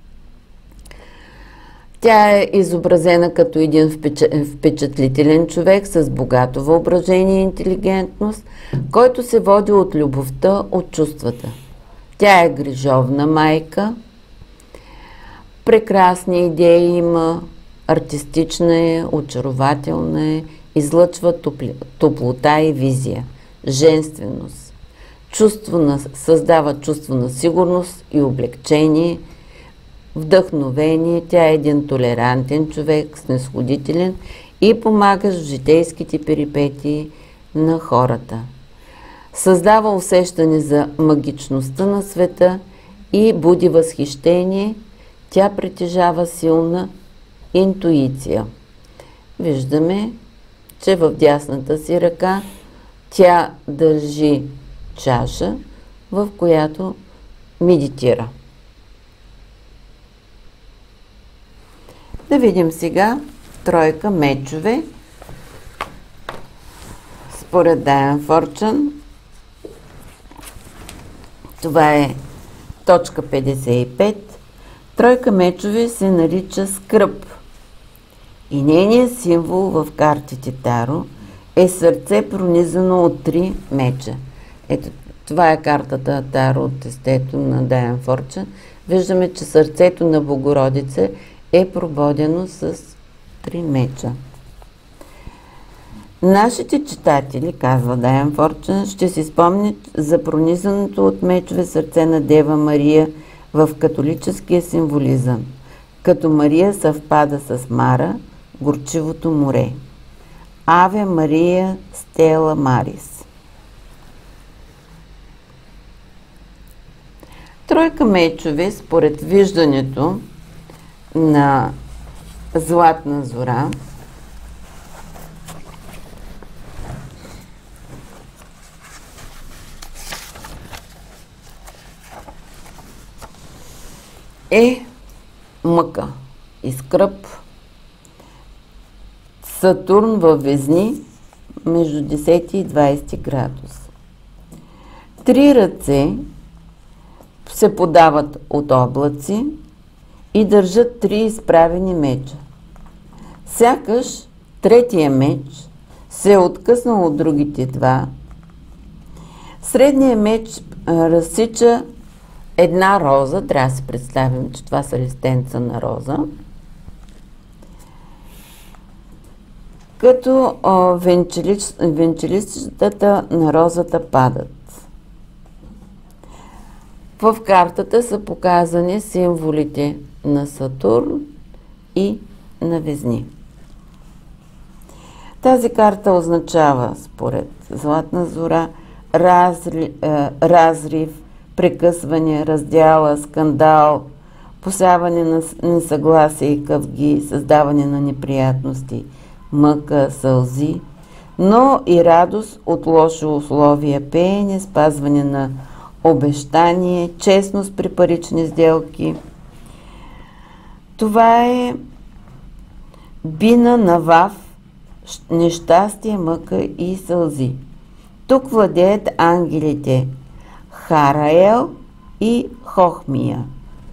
Тя е изобразена като един впечатлителен човек с богато въображение и интелигентност, който се води от любовта, от чувствата. Тя е грижовна майка, прекрасни идеи има, артистична е, очарователна е, излъчва топлота и визия, женственост, създава чувство на сигурност и облегчение, вдъхновение. Тя е един толерантен човек, снисходителен и помагащ в житейските перипетии на хората. Създава усещане за магичността на света и буди възхищение. Тя притежава силна интуиция. Виждаме, че в дясната си ръка тя държи чаша, в която медитира. Да видим сега тройка мечове според Diane Fortune. Това е точка 55. Тройка мечове се нарича скръб и нейният символ в картите Таро е сърце, пронизано от 3 меча. Ето, това е картата Таро от тестето на Diane Fortune. Виждаме, че сърцето на Богородица е прободено с 3 меча. Нашите читатели, казва Diane Fortune, ще си спомнят за пронизаното от мечове сърце на Дева Мария в католическия символизъм, като Мария съвпада с Мара, горчивото море. Аве Мария Стела Марис. Тройка мечове, според виждането на Златна зора, е мъка и скръб. Сатурн във Везни между 10 и 20 градус. 3 ръце се подават от облаци и държат 3 изправени меча. Сякаш третия меч се е откъснал от другите 2. Средният меч разсича една роза, трябва да си представим, че това са листенца на роза, като венчелистата на розата падат. В картата са показани символите на Сатурн и на Везни. Тази карта означава, според Златна зора, разрив, прекъсване, раздяла, скандал, посяване на несъгласие и къвги, създаване на неприятности, мъка, сълзи, но и радост от лошо условие, пеене, спазване на обещание, честност при парични сделки. Това е бина на Вав, нещастие, мъка и сълзи. Тук владеят ангелите Хараел и Хохмия.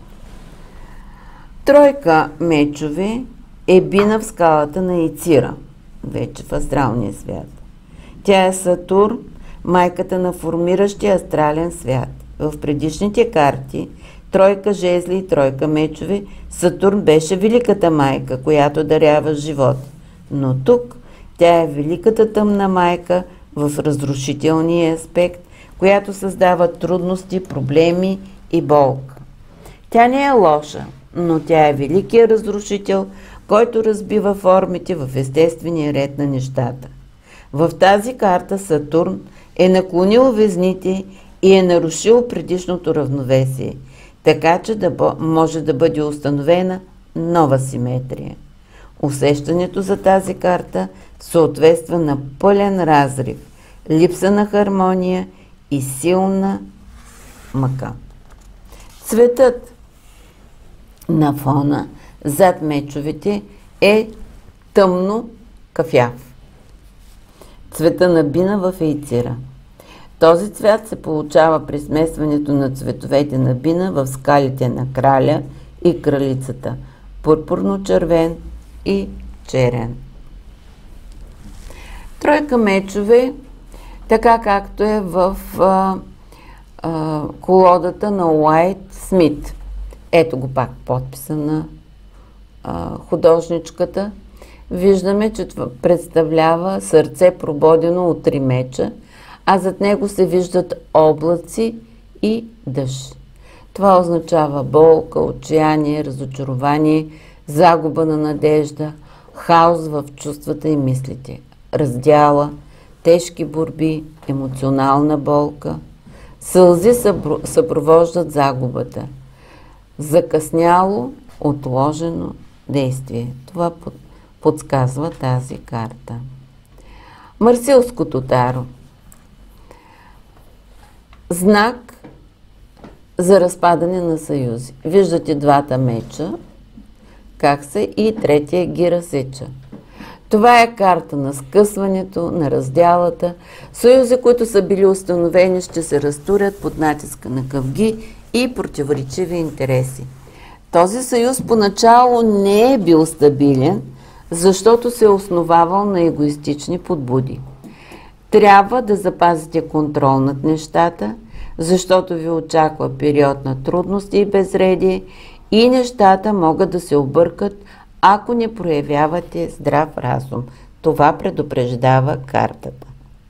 Тройка мечове е Бина в скалата на Ицира, вече в астралния свят. Тя е Сатурн, майката на формиращия астрален свят. В предишните карти тройка жезли и тройка мечове Сатурн беше великата майка, която дарява живот. Но тук тя е великата тъмна майка в разрушителния аспект, която създава трудности, проблеми и болка. Тя не е лоша, но тя е великият разрушител, който разбива формите в естествения ред на нещата. В тази карта Сатурн е наклонил везните и е нарушил предишното равновесие, така че може да бъде установена нова симетрия. Усещането за тази карта съответства на пълен разрив, липса на хармония и силна мъка. Цветът на фона зад мечовете е тъмно кафяв. Цвета на Бина в Ейцира. Този цвят се получава при смесването на цветовете на Бина в скалите на краля и кралицата – пурпурно-червен и черен. Тройка мечове, така както е в колодата на Уайт Смит. Ето го пак подписа на художничката. Виждаме, че това представлява сърце прободено от 3 меча, а зад него се виждат облаци и дъжд. Това означава болка, отчаяние, разочарование, загуба на надежда, хаос в чувствата и мислите, раздяла, тежки борби, емоционална болка. Сълзи съпровождат загубата. Закъсняло, отложено действие. Това подсказва тази карта. Марсилското таро. Знак за разпадане на съюзи. Виждате двата меча, как са, и третия ги разсеча. Това е карта на скъсването, на раздялата. Съюзи, които са били установени, ще се разтурят под натиска на къвги и противоречиви интереси. Този съюз поначало не е бил стабилен, защото се е основавал на егоистични подбуди. Трябва да запазите контрол над нещата, защото ви очаква период на трудности и безредие и нещата могат да се объркат, ако не проявявате здрав разум. Това предупреждава картата.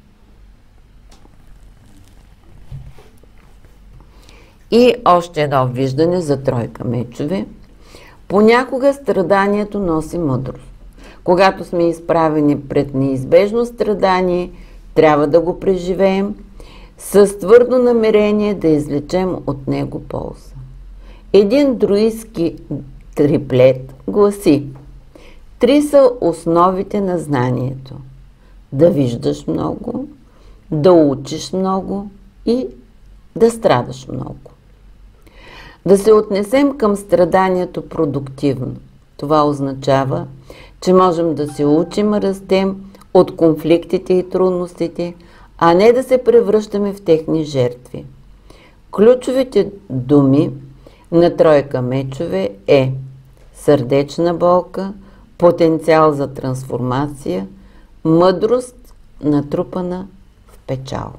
И още едно виждане за тройка мечове. Понякога страданието носи мъдрост. Когато сме изправени пред неизбежно страдание, трябва да го преживеем с твърдо намерение да извлечем от него полза. Един друидски триплет гласи: 3 са основите на знанието. Да виждаш много, да учиш много и да страдаш много. Да се отнесем към страданието продуктивно. Това означава, че можем да се учим, растем от конфликтите и трудностите, а не да се превръщаме в техни жертви. Ключовите думи на тройка мечове е сърдечна болка, потенциал за трансформация, мъдрост, натрупана в печал.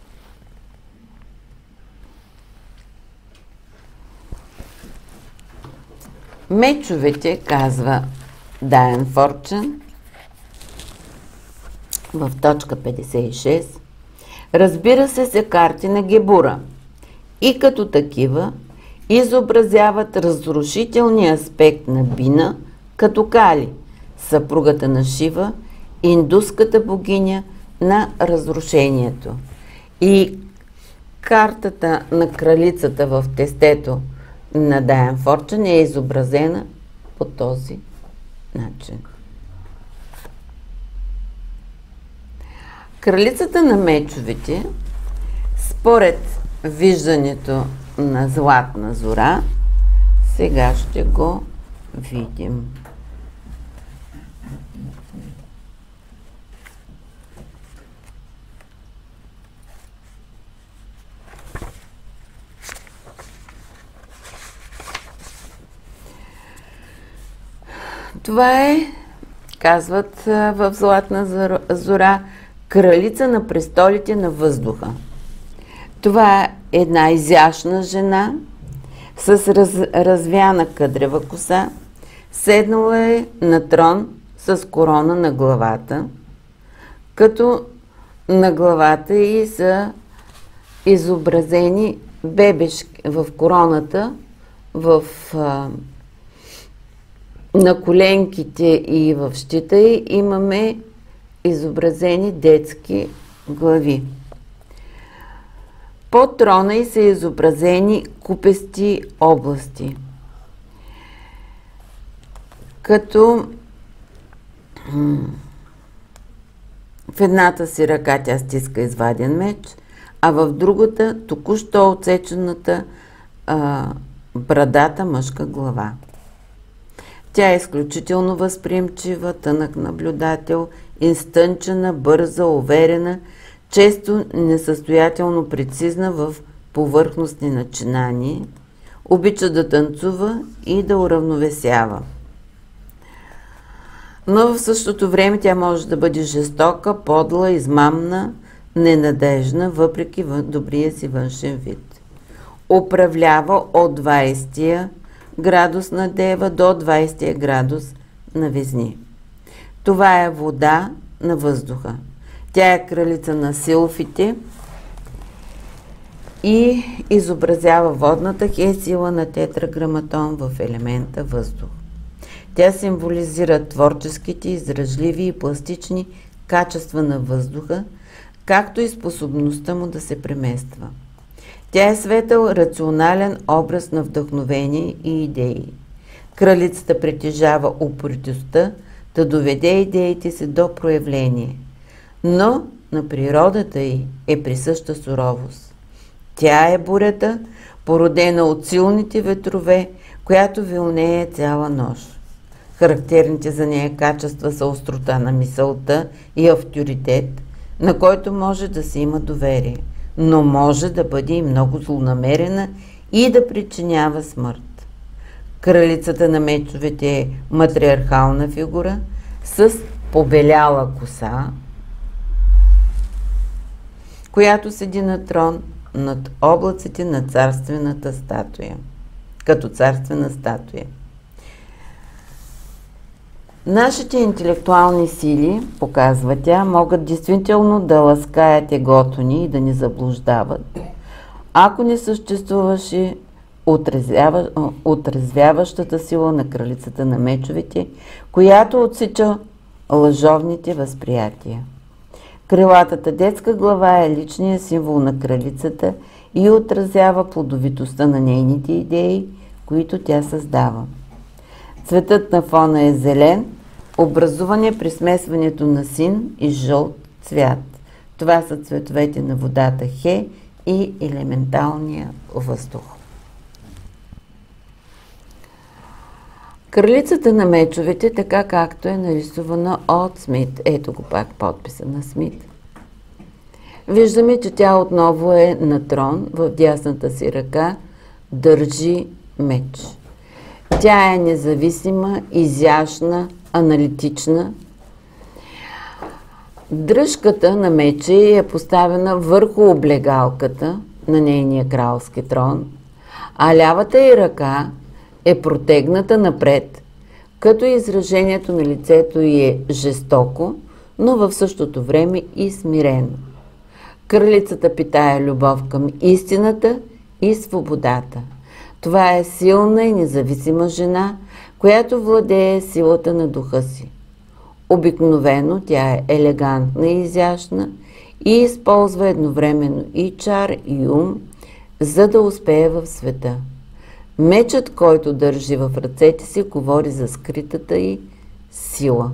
Мечовете, казва Дайан Форчън в точка 56, разбира се карти на Гебура и като такива изобразяват разрушителния аспект на Бина като Кали, съпругата на Шива, индуската богиня на разрушението. И картата на кралицата в тестето на Дайан Форчън е изобразена по този начин. Кралицата на мечовете, според виждането на Златна зора, сега ще го видим. Това е, казват в Златна зора, кралица на престолите на въздуха. Това е една изящна жена с развяна къдрева коса, седнала е на трон с корона на главата, като на главата ѝ са изобразени бебешки в короната, на коленките и в щита ѝ имаме изобразени детски глави. По трона ѝ са изобразени купести области, като в едната си ръка тя стиска изваден меч, а в другата току-що отсечената брадата мъжка глава. Тя е изключително възприемчива, тънък наблюдател, изтънчена, бърза, уверена, често несъстоятелно прецизна в повърхностни начинания, обича да танцува и да уравновесява. Но в същото време тя може да бъде жестока, подла, измамна, ненадежна, въпреки добрия си външен вид. Управлява от 20 градус на Дева до 20 градус на Везни. Това е вода на въздуха. Тя е кралица на силфите и изобразява водната сила на тетраграматон в елемента въздух. Тя символизира творческите, издръжливи и пластични качества на въздуха, както и способността му да се премества. Тя е светъл, рационален образ на вдъхновение и идеи. Кралицата притежава упоритостта да доведе идеите си до проявление, но на природата й е присъща суровост. Тя е бурята, породена от силните ветрове, която вилнее цяла нощ. Характерните за нея качества са острота на мисълта и авторитет, на който може да се има доверие, но може да бъде и много злонамерена и да причинява смърт. Кралицата на мечовете е матриархална фигура с побеляла коса, която седи на трон над облаците на царствената статуя, като царствена статуя. Нашите интелектуални сили, показва тя, могат действително да ласкаят егото ни и да ни заблуждават, ако не съществуваше отрезвяващата сила на кралицата на мечовете, която отсича лъжовните възприятия. Крилатата детска глава е личният символ на кралицата и отразява плодовитостта на нейните идеи, които тя създава. Цветът на фона е зелен, образуван при смесването на син и жълт цвят. Това са цветовете на водата Хе и елементалния въздух. Кралицата на мечовете, така както е нарисувана от Смит. Ето го пак подписа на Смит. Виждаме, че тя отново е на трон, в дясната си ръка държи меч. Тя е независима, изящна, аналитична. Дръжката на меча е поставена върху облегалката на нейния кралски трон, а лявата й ръка е протегната напред, като изражението на лицето й е жестоко, но в същото време и смирено. Кралицата питае любов към истината и свободата. Това е силна и независима жена, която владее силата на духа си. Обикновено тя е елегантна и изящна и използва едновременно и чар, и ум, за да успее в света. Мечът, който държи в ръцете си, говори за скритата й сила.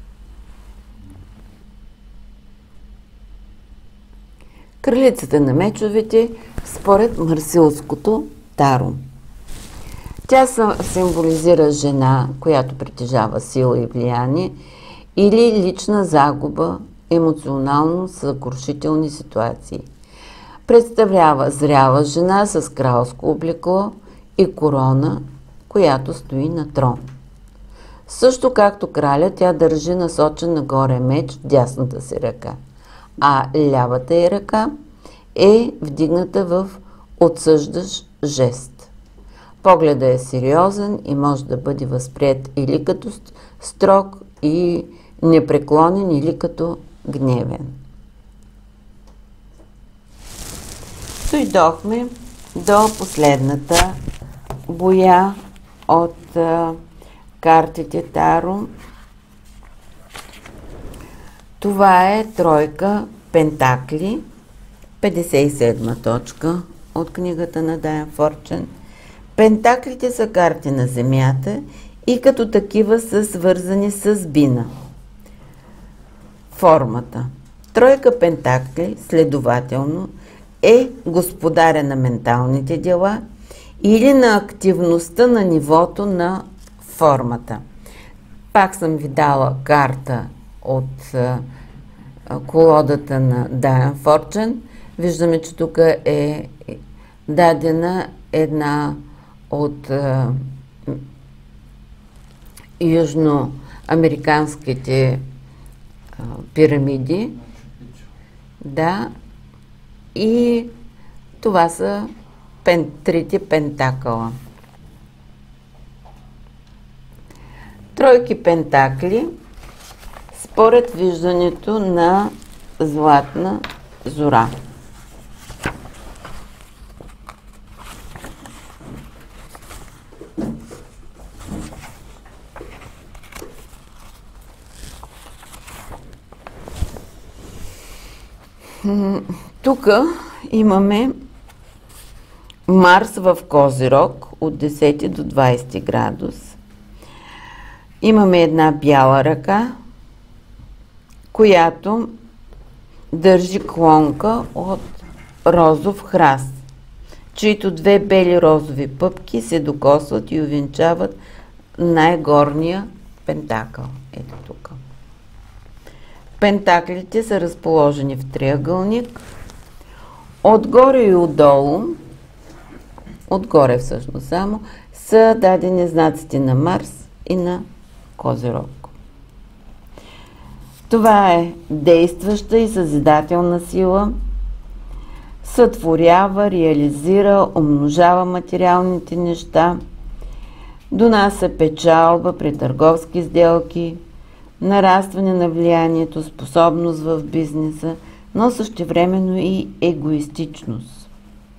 Кралицата на мечовете според марсилското таро. Тя символизира жена, която притежава сила и влияние, или лична загуба, емоционално съкрушителни ситуации. Представлява зряла жена с кралско облекло и корона, която стои на трон. Също както краля, тя държи насочен нагоре меч в дясната си ръка, а лявата й ръка е вдигната в отсъждащ жест. Погледът е сериозен и може да бъде възприет или като строг и непреклонен, или като гневен. Дойдохме до последната боя от картите Таро. Това е тройка пентакли, 57 точка от книгата на Дайан Форчън. Пентаклите са карти на Земята и като такива са свързани с бина. Формата. Тройка пентакли, следователно, е господаря на менталните дела или на активността на нивото на формата. Пак съм ви дала карта от колодата на Дайан Форчън. Виждаме, че тук е дадена една от южноамериканските пирамиди. Да. И това са трите пентакъла. Тройки пентакли според виждането на Златна зора. Тук имаме Марс в Козирог от 10 до 20 градус. Имаме една бяла ръка, която държи клонка от розов храст, чието две бели розови пъпки се докосват и увенчават най-горния пентакъл. Ето тук. Пентаклите са разположени в триъгълник. Отгоре и отдолу, отгоре всъщност само, са дадени знаците на Марс и на Козирог. Това е действаща и съзидателна сила, сътворява, реализира, умножава материалните неща, донася печалба при търговски сделки, нарастване на влиянието, способност в бизнеса, но същевременно и егоистичност.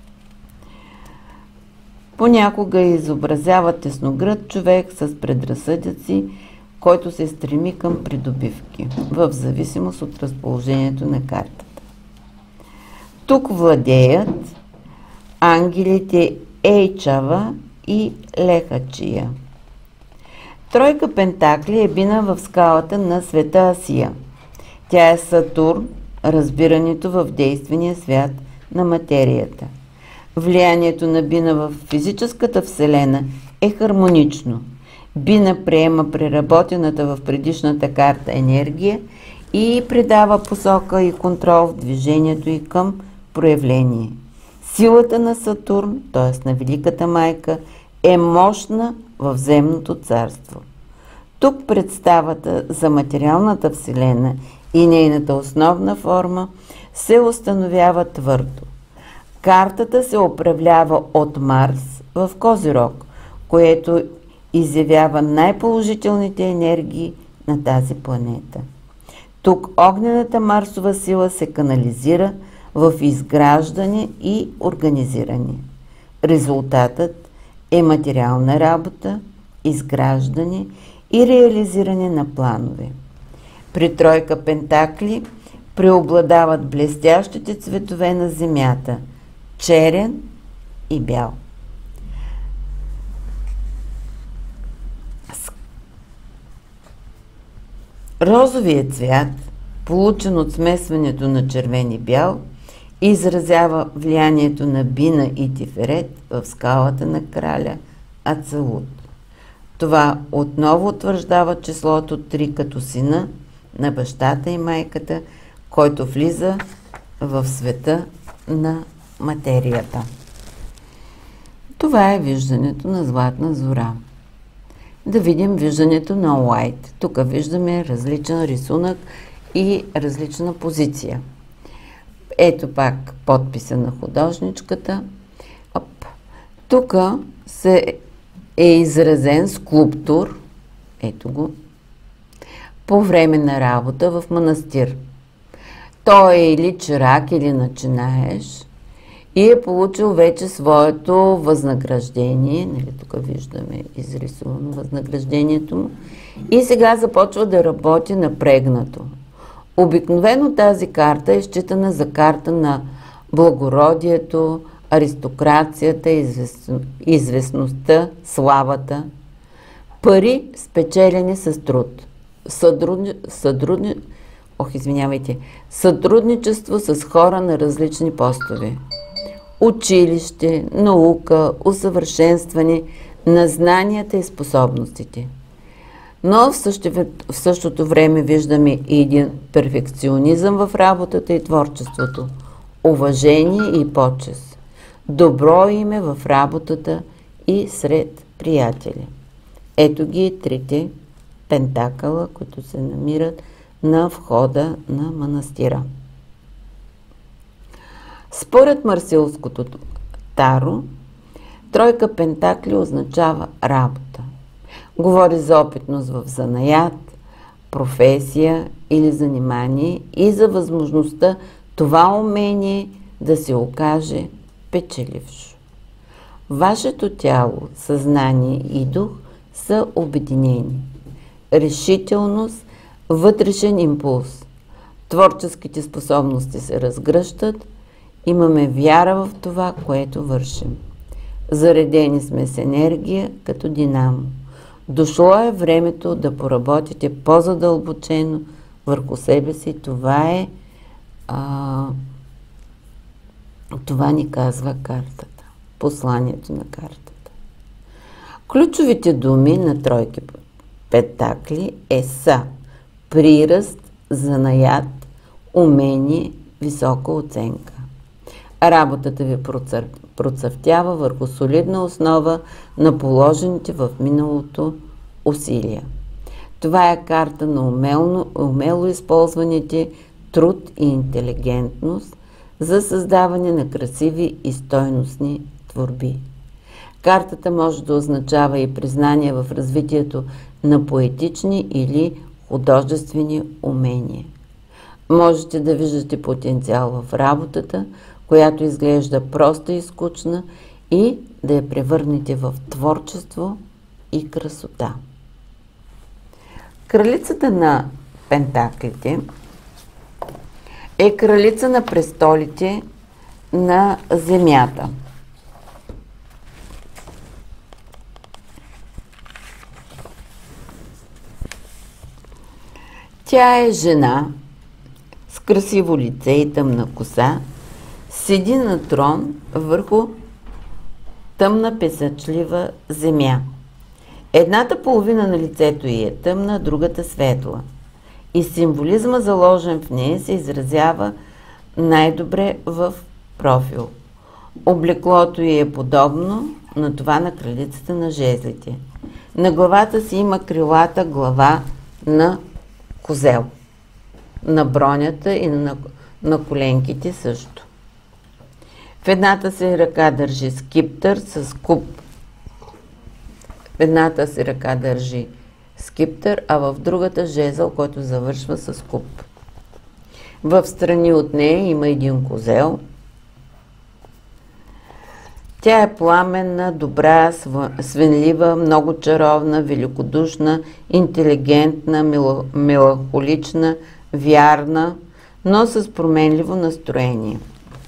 Понякога изобразява тесногръд човек с предразсъдъци, който се стреми към придобивки, в зависимост от разположението на картата. Тук владеят ангелите Ейчава и Лехачия. Тройка пентакли е бина в скалата на света Асия. Тя е Сатурн, разбирането в действения свят на материята. Влиянието на бина в физическата вселена е хармонично. Бина приема преработената в предишната карта енергия и придава посока и контрол в движението и към проявление. Силата на Сатурн, т.е. на Великата майка, е мощна в земното царство. Тук представата за материалната вселена и нейната основна форма се установява твърдо. Картата се управлява от Марс в Козирог, което изявява най-положителните енергии на тази планета. Тук огнената Марсова сила се канализира в изграждане и организиране. Резултатът е материална работа, изграждане и реализиране на планове. При тройка пентакли преобладават блестящите цветове на Земята – черен и бял. Розовият цвят, получен от смесването на червен и бял, изразява влиянието на бина и тиферет в скалата на краля Ацалут. Това отново утвърждава числото 3 като сина на бащата и майката, който влиза в света на материята. Това е виждането на Златна зора. да видим виждането на Уайт. Тук виждаме различен рисунък и различна позиция. Ето пак подписа на художничката. Тук е изразен скулптур, ето го, по време на работа в манастир. Той е или чирак, или начинаеш и е получил вече своето възнаграждение. Нали, тук виждаме изрисувано възнаграждението му. И сега започва да работи напрегнато. Обикновено тази карта е считана за карта на благородието, аристокрацията, известността, славата. Пари спечелени с труд. Сътрудничество с хора на различни постове. Училище, наука, усъвършенстване на знанията и способностите. Но в същото време виждаме и един перфекционизъм в работата и творчеството, уважение и почест, добро име в работата и сред приятели. Ето ги трите пентакъла, които се намират на входа на манастира. Според марсилското таро, тройка пентакли означава работа. Говори за опитност в занаят, професия или занимание и за възможността това умение да се окаже печелившо. Вашето тяло, съзнание и дух са обединени. Решителност, вътрешен импулс. Творческите способности се разгръщат. Имаме вяра в това, което вършим. Заредени сме с енергия като динамо. Дошло е времето да поработите по-задълбочено върху себе си. Това ни казва картата. Посланието на картата. Ключовите думи на тройки пентакли са приръст, занаят, умение, висока оценка. Работата ви процъфтява върху солидна основа на положените в миналото усилия. Това е карта на умело използваните труд и интелигентност за създаване на красиви и стойностни творби. Картата може да означава и признание в развитието на поетични или художествени умения. Можете да виждате потенциал в работата, която изглежда проста и скучна, и да я превърнете в творчество и красота. Кралицата на пентаклите е кралица на престолите на земята. Тя е жена с красиво лице и тъмна коса, седи на трон върху тъмна песъчлива земя. Едната половина на лицето ѝ е тъмна, другата светла. И символизма, заложен в нея, се изразява най-добре в профил. Облеклото ѝ е подобно на това на кралицата на жезлите. На главата си има крилата глава на козел. На бронята и на коленките също. В едната си ръка държи скиптър с куп. В едната си ръка държи скиптър, а в другата жезъл, който завършва с куп. В страни от нея има един козел. Тя е пламенна, добра, свенлива, много чаровна, великодушна, интелигентна, меланхолична, вярна, но с променливо настроение.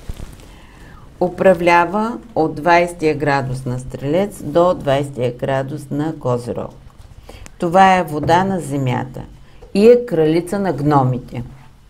Управлява от 20 градус на Стрелец до 20 градус на Козирог. Това е вода на земята и е кралица на гномите.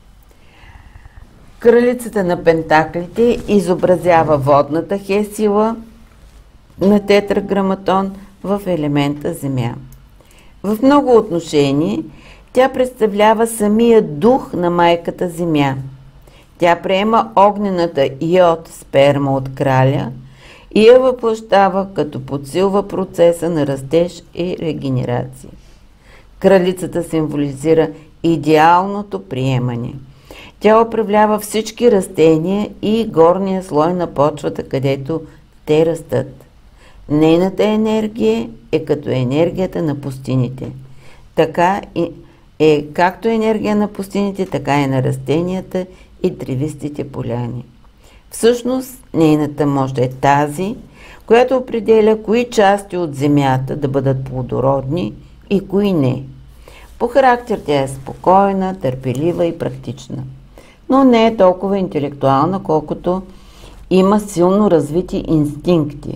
Кралицата на пентаклите изобразява водната хесила на тетраграматон в елемента земя. В много отношения тя представлява самия дух на майката земя. Тя приема огнената йод сперма от краля и я въплъщава, като подсилва процеса на растеж и регенерация. Кралицата символизира идеалното приемане. Тя управлява всички растения и горния слой на почвата, където те растат. Нейната енергия е като енергията на пустините. Така е както енергия на пустините, така и на растенията и древистите поляни. Всъщност, нейната мощ е тази, която определя кои части от земята да бъдат плодородни и кои не. По характер тя е спокойна, търпелива и практична, но не е толкова интелектуална, колкото има силно развити инстинкти.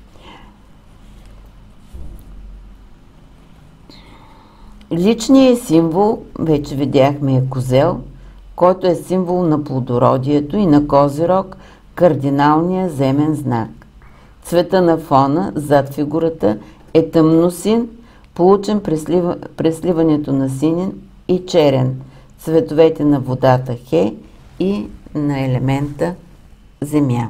Личният символ, вече видяхме, е козел, който е символ на плодородието, и на Козирог кардиналния земен знак. Цвета на фона зад фигурата е тъмносин, получен при сливането на синен и черен, цветовете на водата Хе и на елемента земя.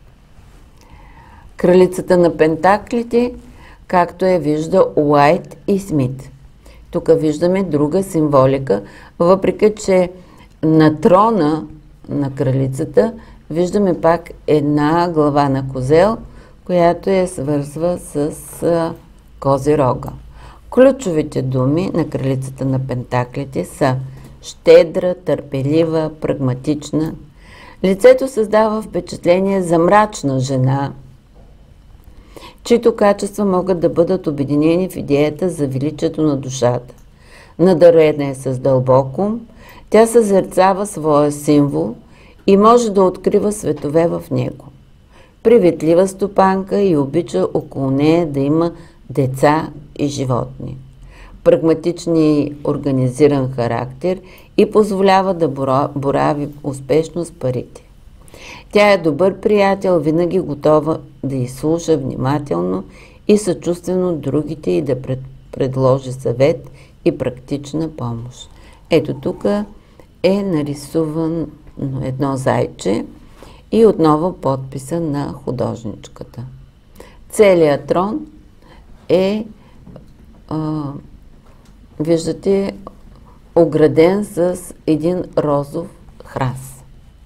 Кралицата на пентаклите, както я вижда Уайт и Смит. Тук виждаме друга символика, въпреки че на трона на кралицата виждаме пак една глава на козел, която я свързва с Козирога. Ключовите думи на кралицата на пентаклите са щедра, търпелива, прагматична. Лицето създава впечатление за мрачна жена, чието качества могат да бъдат обединени в идеята за величието на душата. Надарена е с дълбок ум, тя съзерцава своя символ и може да открива светове в него. Приветлива стопанка и обича около нея да има деца и животни. Прагматични организиран характер и позволява да борави успешно с парите. Тя е добър приятел, винаги готова да изслуша внимателно и съчувствено другите и да предложи съвет и практична помощ. Ето тук е нарисувано едно зайче и отново подписа на художничката. Целият трон е, виждате, ограден с един розов храст.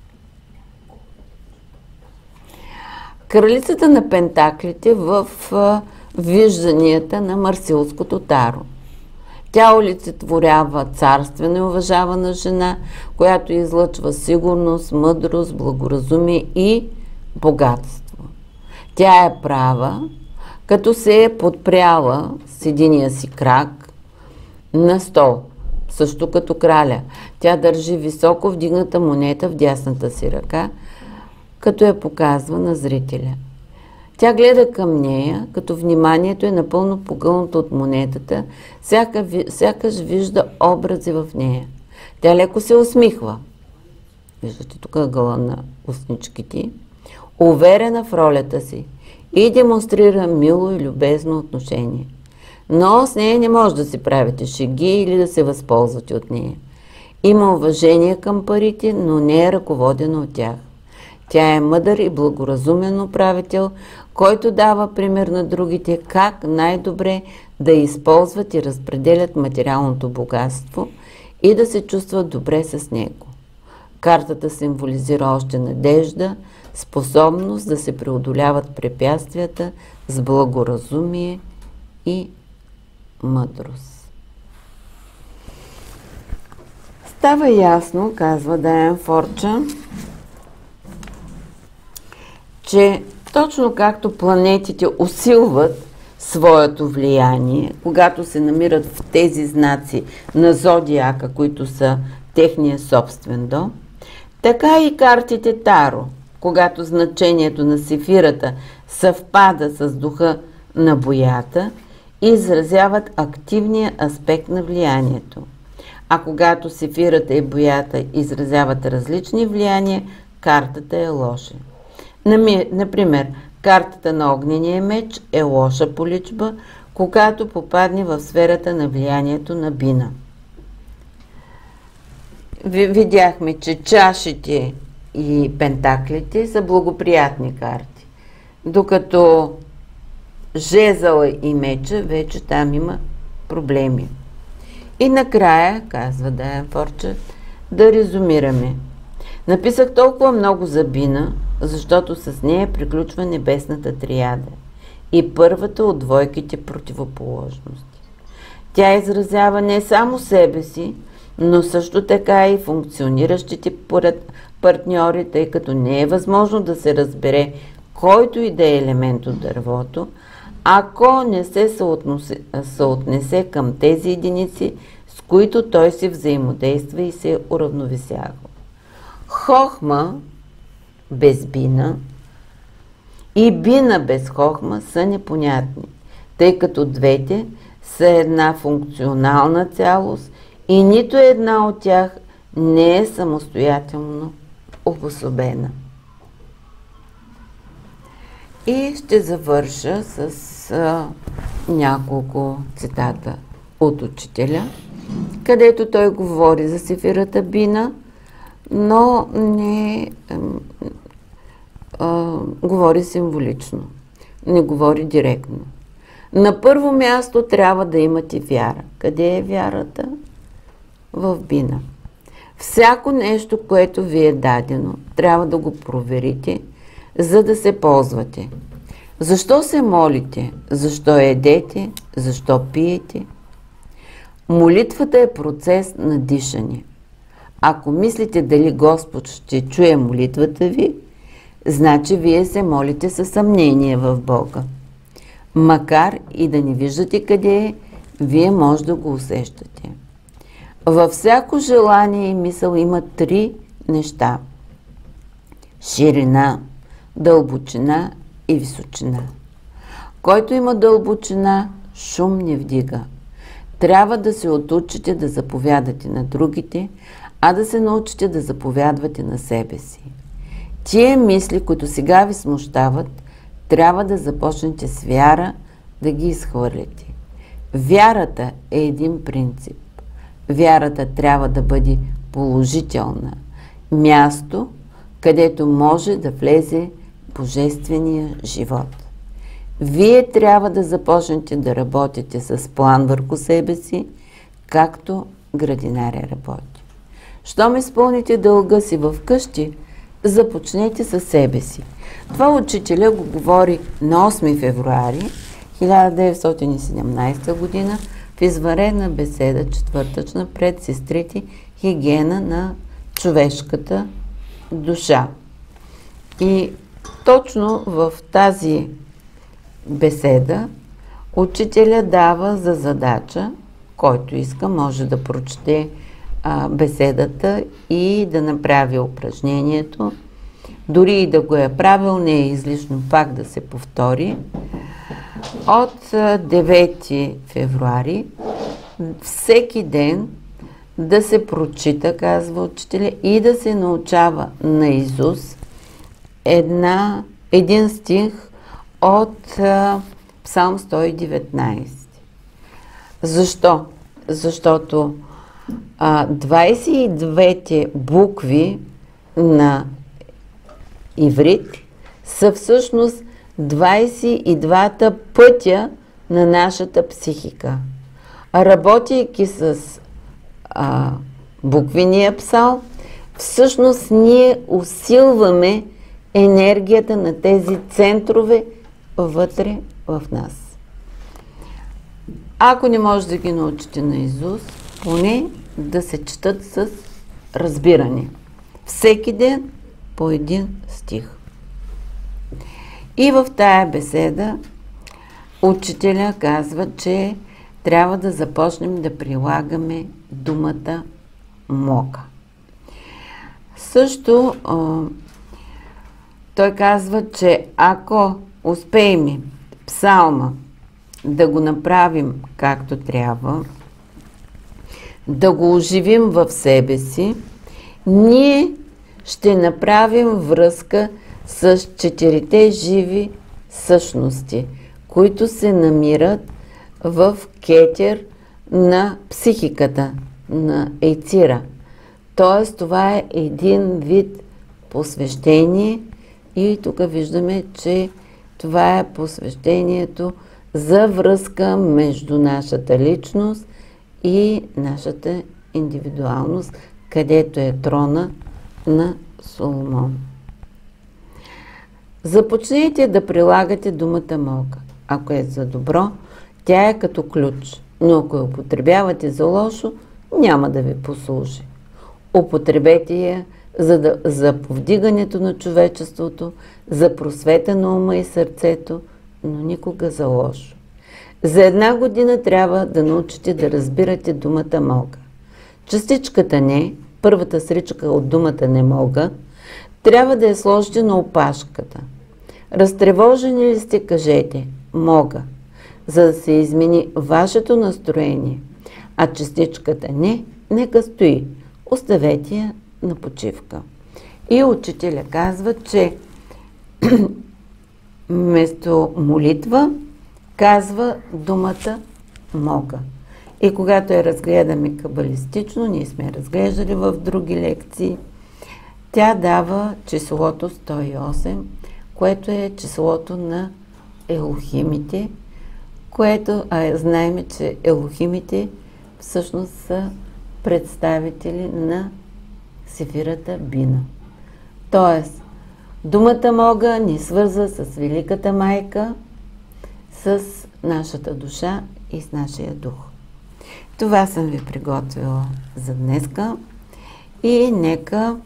Кралицата на пентаклите в вижданията на марсилското таро. Тя олицетворява царствена и уважавана жена, която излъчва сигурност, мъдрост, благоразумие и богатство. Тя е права, като се е подпряла с единия си крак на стол, също като краля. Тя държи високо вдигната монета в дясната си ръка, като я показва на зрителя. Тя гледа към нея, като вниманието е напълно погълнато от монетата, сякаш вижда образи в нея. Тя леко се усмихва. Виждате тук ъгъла на устничките. Уверена в ролята си и демонстрира мило и любезно отношение. Но с нея не може да си правите шеги или да се възползвате от нея. Има уважение към парите, но не е ръководена от тях. Тя е мъдър и благоразумен управител, който дава пример на другите как най-добре да използват и разпределят материалното богатство и да се чувстват добре с него. Картата символизира още надежда, способност да се преодоляват препятствията с благоразумие и мъдрост. Става ясно, казва Дайан Форчън, че точно както планетите усилват своето влияние, когато се намират в тези знаци на зодиака, които са техния собствен дом, така и картите Таро, когато значението на сефирата съвпада с духа на боята, изразяват активния аспект на влиянието. А когато сефирата и боята изразяват различни влияния, картата е лоша. Например, картата на огнения меч е лоша поличба, когато попадне в сферата на влиянието на Бина. Видяхме, че чашите и пентаклите са благоприятни карти. Докато жезъла и меча, вече там има проблеми. И накрая, казва Дайан Форчет, да резюмираме. Написах толкова много за Бина, защото с нея приключва небесната триада и първата от двойките противоположности. Тя изразява не само себе си, но също така и функциониращите партньори, тъй като не е възможно да се разбере който и да е елемент от дървото, ако не се съотнесе към тези единици, с които той си взаимодейства и се уравновесява. Хохма без бина и бина без хохма са непонятни, тъй като двете са една функционална цялост и нито една от тях не е самостоятелно обособена. И ще завърша с няколко цитата от учителя, където той говори за сефирата бина, но не говори символично, не говори директно. На първо място трябва да имате вяра. Къде е вярата? В бина. Всяко нещо, което ви е дадено, трябва да го проверите, за да се ползвате. Защо се молите? Защо едете? Защо пиете? Молитвата е процес на дишане. Ако мислите дали Господ ще чуе молитвата ви, значи вие се молите със съмнение в Бога. Макар и да не виждате къде е, вие може да го усещате. Във всяко желание и мисъл има три неща. Ширина, дълбочина и височина. Който има дълбочина, шум не вдига. Трябва да се отучите да заповядате на другите, а да се научите да заповядвате на себе си. Тие мисли, които сега ви смущават, трябва да започнете с вяра да ги изхвърляте. Вярата е един принцип. Вярата трябва да бъде положителна. Място, където може да влезе божествения живот. Вие трябва да започнете да работите с план върху себе си, както градинаря работи. Щом изпълните дълга си в къщи, започнете със себе си. Това учителя го говори на 8 февруари 1917 година в извънредна беседа четвъртъчна пред сестрите Хигиена на човешката душа. И точно в тази беседа учителя дава за задача, който иска, може да прочете беседата и да направи упражнението. Дори и да го е правил, не е излишно пак да се повтори. От 9 февруари всеки ден да се прочита, казва учителя, и да се научава наизуст един стих от Псалм 119. Защо? Защото 22-те букви на иврит са всъщност 22-та пътя на нашата психика. Работейки с буквения псалм, всъщност ние усилваме енергията на тези центрове вътре в нас. Ако не може да ги научите наизуст, поне да се четат с разбиране. Всеки ден по един стих. И в тая беседа учителя казва, че трябва да започнем да прилагаме думата мока. Също той казва, че ако успеем псалма да го направим както трябва, да го оживим в себе си, ние ще направим връзка с 4 живи същности, които се намират в кетер на психиката, на ейцира. Тоест, това е един вид посвещение и тук виждаме, че Това е посвещението за връзка между нашата личност и нашата индивидуалност, където е трона на Соломон. Започнете да прилагате думата мога. Ако е за добро, тя е като ключ, но ако я употребявате за лошо, няма да ви послужи. Употребете я за повдигането на човечеството, за просвета на ума и сърцето, но никога за лошо. За 1 година трябва да научите да разбирате думата мога. Частичката не, първата сричка от думата не мога, трябва да я сложите на опашката. Разтревожени ли сте, кажете мога, за да се измени вашето настроение, а частичката не, нека стои. Оставете я на почивка. И учителя казва, че вместо молитва казва думата мога. И когато я разгледаме кабалистично, ние сме разглеждали в други лекции, тя дава числото 108, което е числото на елохимите, което знаем, че елохимите всъщност са представители на сефирата Бина. Тоест, думата мога ни свързва с Великата майка, с нашата душа и с нашия дух. Това съм ви приготвила за днеска и нека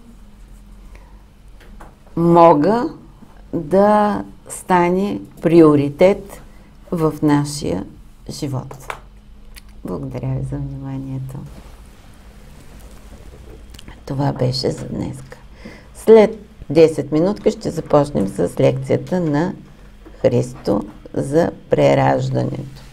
мога да стане приоритет в нашия живот. Благодаря ви за вниманието. Това беше за днеска. След 10 минутки ще започнем с лекцията на Христо за прераждането.